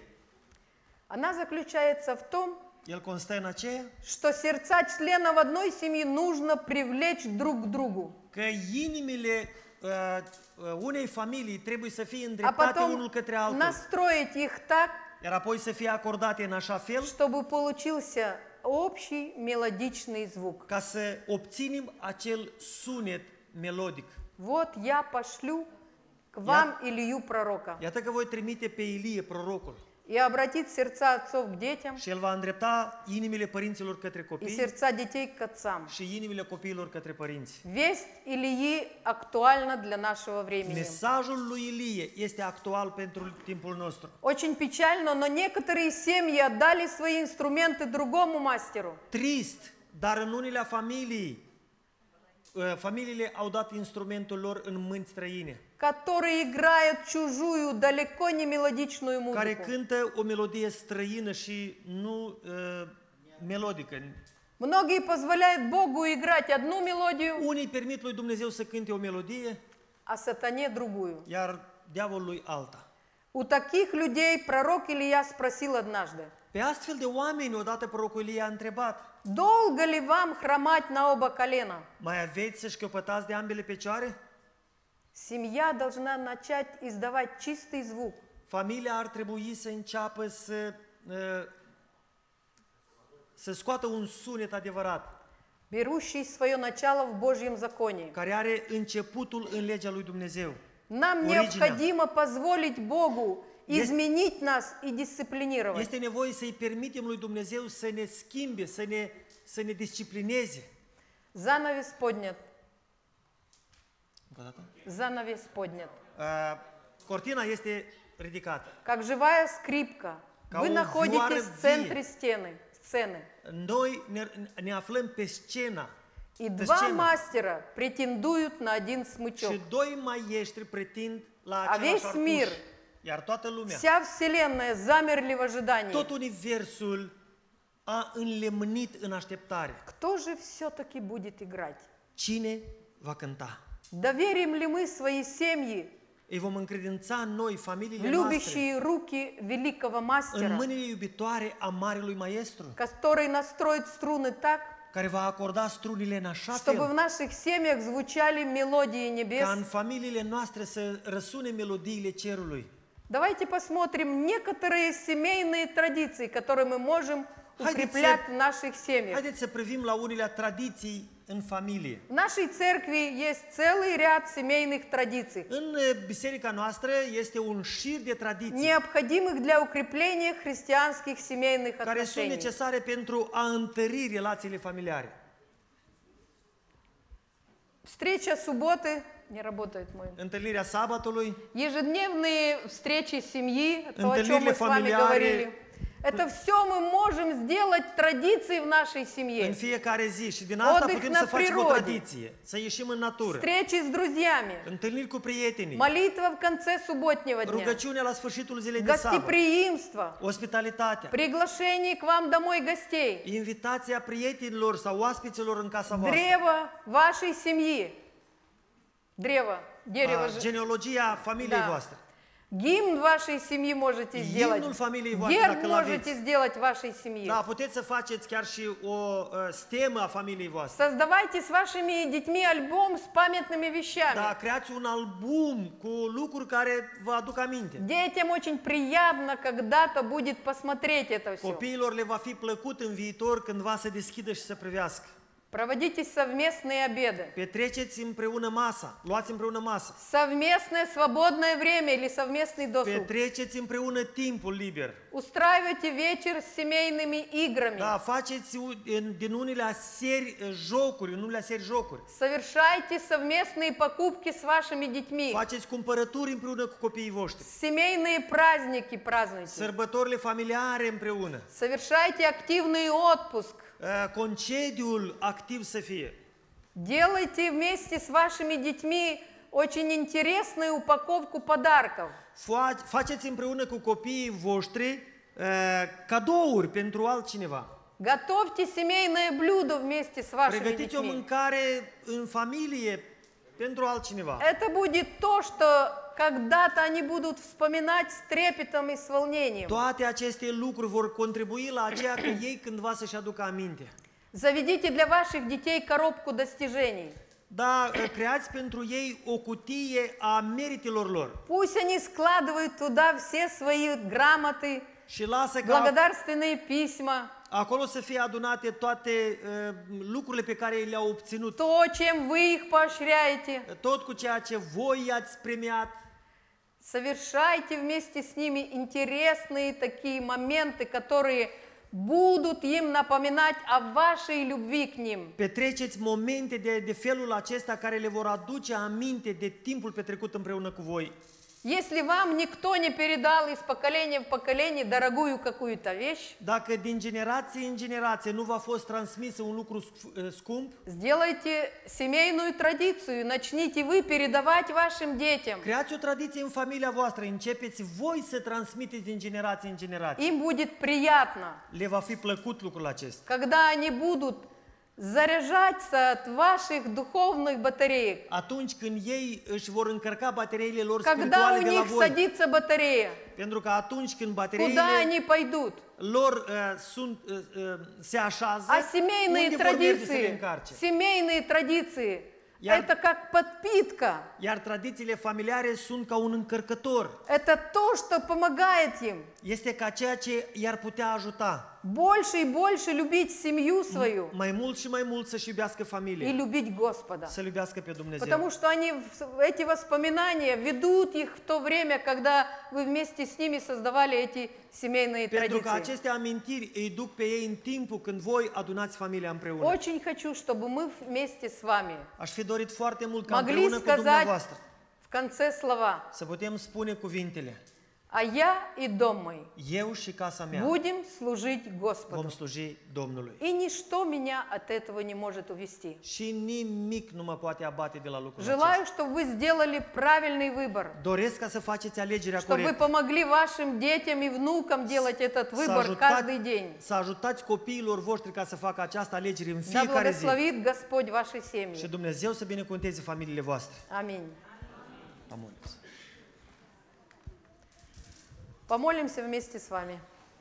Она заключается в том, El constă în aceea что сердца членов одной семьи нужно привлечь друг к другу, că inimile uh, uh, unei familii trebuie să fie а îndreptate потом unul către altul, настроить их так, iar apoi să fie acordate în așa fel чтобы получился общий мелодичный звук. ca să obținem acel sunet melodic. Вот я пошлю к вам Илью пророка, Iată că voi trimite pe Ilie, prorocul, и обратит сердца отцов к детям, și el va îndrepta inimile părinților către и copii сердца детей к отцам. și inimile copiilor către părinți. Весть Ильи актуальна для нашего времени. Mesajul lui Ilie este actual pentru timpul nostru. Очень печально, но некоторые семьи отдали свои инструменты другому мастеру. Trist, dar în unele familii, uh, familiile au dat instrumentul lor în mâini străine, Которые играют чужую, далеко не мелодичную care музыку. cântă o melodie străină și nu uh, melodică. Многие позволяют Богу играть одну мелодию, Unii permit lui Dumnezeu să cânte o melodie, а сатане другую. iar diavolului alta. У таких людей пророк Илья спросил однажды: Pe astfel de oameni, odată prorocul Ilie a întrebat: «Долго ли вам хромать на оба колена?» mai aveți să șchiopătați de ambele picioare? Семья должна начать издавать чистый звук, Familia ar trebui să înceapă să, uh, să scoată un sunet adevărat, берущий свое начало в Божьем законе. care are începutul în legea lui Dumnezeu. Нам Originea. необходимо позволить Богу Есть- изменить нас и дисциплинировать. Este nevoie să-i permitem lui Dumnezeu să ne schimbe, să ne, să ne disciplineze. Занавес поднят, Încă o dată. занавес поднят. Uh, cortina este ridicată. Как живая скрипка, Ca вы o находитесь vioară в центре vie. стены, сцены. Noi ne, ne aflăm pe scenă. И Pe два scenă. мастера претендуют на один смычок. Și doi maestri pretind la A același весь arcuș. мир, Iar toată lumea, вся Вселенная замерли в ожидании. tot universul a înlemnit în așteptare. Кто же все-таки будет играть? Cine va cânta? Доверим ли мы свои семьи Îi vom încredința noi, в familiile noastre, любящие руки великого în мастера, mâinile iubitoare a Marelui Maestru, который настроит струны так, care va acorda strunile în așa чтобы в fel наших семьях звучали мелодии небес? ca în familiile noastre să răsune melodiile cerului. Давайте посмотрим некоторые семейные традиции, которые мы можем Haideți укреплять să- в наших семьях. Haideți să privim la unele tradiții în familie. В нашей церкви есть целый ряд семейных традиций, În uh, biserica noastră este un șir de tradiții необходимых для укрепления христианских семейных care sunt отношений. necesare pentru a întări relațiile familiare. Встреча субботы, не работает мой. Întâlnirea sabatului, Ежедневные встречи семьи, то, о чем Întâlnirile мы с вами familiare. говорили. Это все мы можем сделать традицией в нашей în семье. fiecare zi și din asta Odih putem na să facem o prirodi. tradiție, să ieșim în natură, Встречи с друзьями, întâlniri cu prietenii, молитва в конце субботнего дня, rugăciunea la sfârșitul zilei de sabat, гостеприимство, ospitalitatea, приглашение к вам домой гостей, invitația prietenilor sau oaspeților în casa voastră, древо вашей семьи, древо, дерево, a, жи- genealogia familiei Da. voastre. гимн вашей семьи можете сделать, Гимнul familiei voastre, герб dacă îl можете aveți. сделать вашей семьи. Da, puteți să faceți chiar și o uh, stemă a familiei voastre. Создавайте с вашими детьми альбом с памятными вещами. Da, creați un album cu lucruri care vă aduc aminte. Детям очень приятно когда-то будет посмотреть это все. Copiilor le va fi plăcut în viitor cândva să deschidă și să privească. Проводите совместные обеды. Petreceți împreună masa, luați împreună masa. Совместное свободное время или совместный досуг. Petreceți împreună timpul liber. Устраивайте вечер с семейными играми. Da, faceți u- în- din unele seri uh, jocuri, în unele seri jocuri. Совершайте совместные покупки с вашими детьми. Faceți cumpărături împreună cu copiii voștri. Семейные праздники празднуйте. Sărbătorile familiare împreună. Совершайте активный отпуск. Uh, Concediul activ să fie. Делайте вместе с вашими детьми очень интересную упаковку подарков. Fa- Faceți împreună cu copiii voștri uh, cadouri pentru altcineva. Готовьте семейное блюдо вместе с вашими Pregătiți o детьми. mâncare în familie pentru altcineva. Это будет то, что когда-то они будут вспоминать с трепетом и с волнением. Toate aceste lucruri vor contribui la aceea că ei cândva să-și aducă aminte. Заведите для ваших детей коробку достижений. Da, creați pentru ei o cutie a meritelor lor Пусть они складывают туда все свои грамоты, și lasă ca благодарственные письма, acolo să fie adunate toate uh, lucrurile pe care le-au obținut, то, чем вы их поощряете. tot cu ceea ce voi i-ați premiat. Совершайте вместе с ними интересные такие моменты, которые будут им напоминать о вашей любви к ним. Petreceți momente de, de felul acesta care le vor aduce aminte de timpul petrecut împreună cu voi. Если вам никто не передал из поколения в поколение дорогую какую-то вещь, Dacă din generație în generație nu v-a fost transmis un lucru sc- scump, сделайте семейную традицию, начните вы передавать вашим детям. creați o tradiție în familia voastră, începeți voi să transmiteți din generație în generație. Им будет приятно, Le va fi plăcut lucrul acesta. когда они будут заряжаться от ваших духовных батареек. Atunci când ei își vor încărca bateriile lor Когда spirituale у de la них voi. sадится батарея, Pentru că atunci când куда bateriile они пойдут? lor uh, sunt, uh, uh, se așează, А семейные unde vor merge să le традиции, încarce. семейные традиции, Я- это как подпитка. Iar tradițiile familiare sunt ca un încărcător. Это то, что помогает им Este ca ceea ce i-ar putea ajuta больше и больше любить семью свою mai mult și mai mult să-și iubească и familie, любить Господа. să-L iubească pe Dumnezeu. Потому что они, в- эти воспоминания ведут их в то время, когда вы вместе с ними создавали эти семейные Pentru că традиции. aceste amintiri îi duc pe ei în timpul când voi adunați familia împreună. Очень хочу, чтобы мы вместе с вами Aș fi dorit foarte mult ca могли împreună cu сказать dumneavoastră в конце слова: să putem spune cuvintele: а я и дом мой eu și casa mea будем служить vom Господу. sluji Domnului. И ничто меня от этого не может увести. Și nimic nu mă poate abate de la lucrul acesta. Желаю, чтобы вы сделали правильный выбор, Doresc ca să faceți alegerea чтобы вы corectă. помогли вашим детям и внукам делать этот Să выбор каждый ajutați, день. să ajutați copiilor voștri ca să facă această alegere în Да fiecare zi. благословит Господь ваши Și семьи. Dumnezeu să binecuvânteze familiile voastre. Аминь. Amin. Помолимся вместе с вами.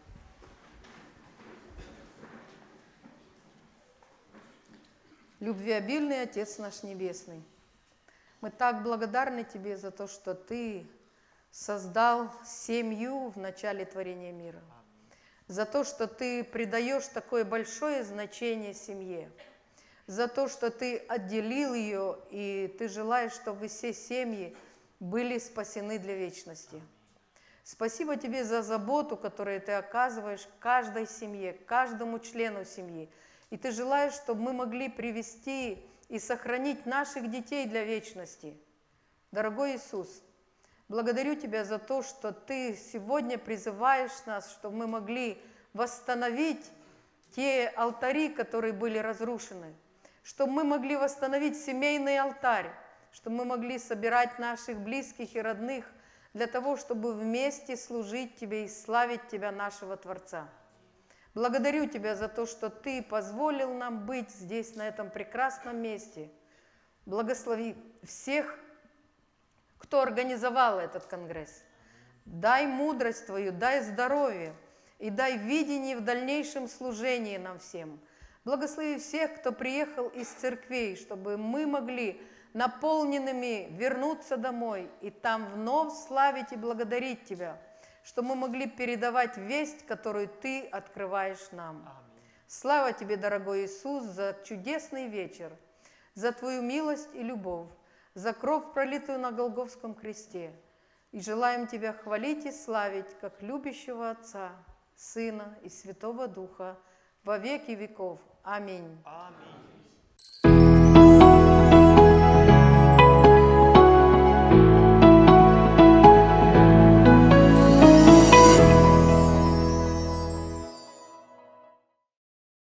Любвеобильный Отец наш Небесный, мы так благодарны Тебе за то, что Ты создал семью в начале творения мира, за то, что Ты придаешь такое большое значение семье, за то, что Ты отделил ее, и Ты желаешь, чтобы все семьи были спасены для вечности. Спасибо Тебе за заботу, которую Ты оказываешь каждой семье, каждому члену семьи. И Ты желаешь, чтобы мы могли привести и сохранить наших детей для вечности. Дорогой Иисус, благодарю Тебя за то, что Ты сегодня призываешь нас, чтобы мы могли восстановить те алтари, которые были разрушены, чтобы мы могли восстановить семейный алтарь, чтобы мы могли собирать наших близких и родных для того, чтобы вместе служить Тебе и славить Тебя, нашего Творца. Благодарю Тебя за то, что Ты позволил нам быть здесь, на этом прекрасном месте. Благослови всех, кто организовал этот конгресс. Дай мудрость Твою, дай здоровье и дай видение в дальнейшем служении нам всем. Благослови всех, кто приехал из церквей, чтобы мы могли наполненными вернуться домой и там вновь славить и благодарить Тебя, что мы могли передавать весть, которую Ты открываешь нам. Слава Тебе, дорогой Иисус, за чудесный вечер, за Твою милость и любовь, за кровь, пролитую на Голгофском кресте. И желаем Тебя хвалить и славить, как любящего Отца, Сына и Святого Духа, во веки веков. Аминь. Amin.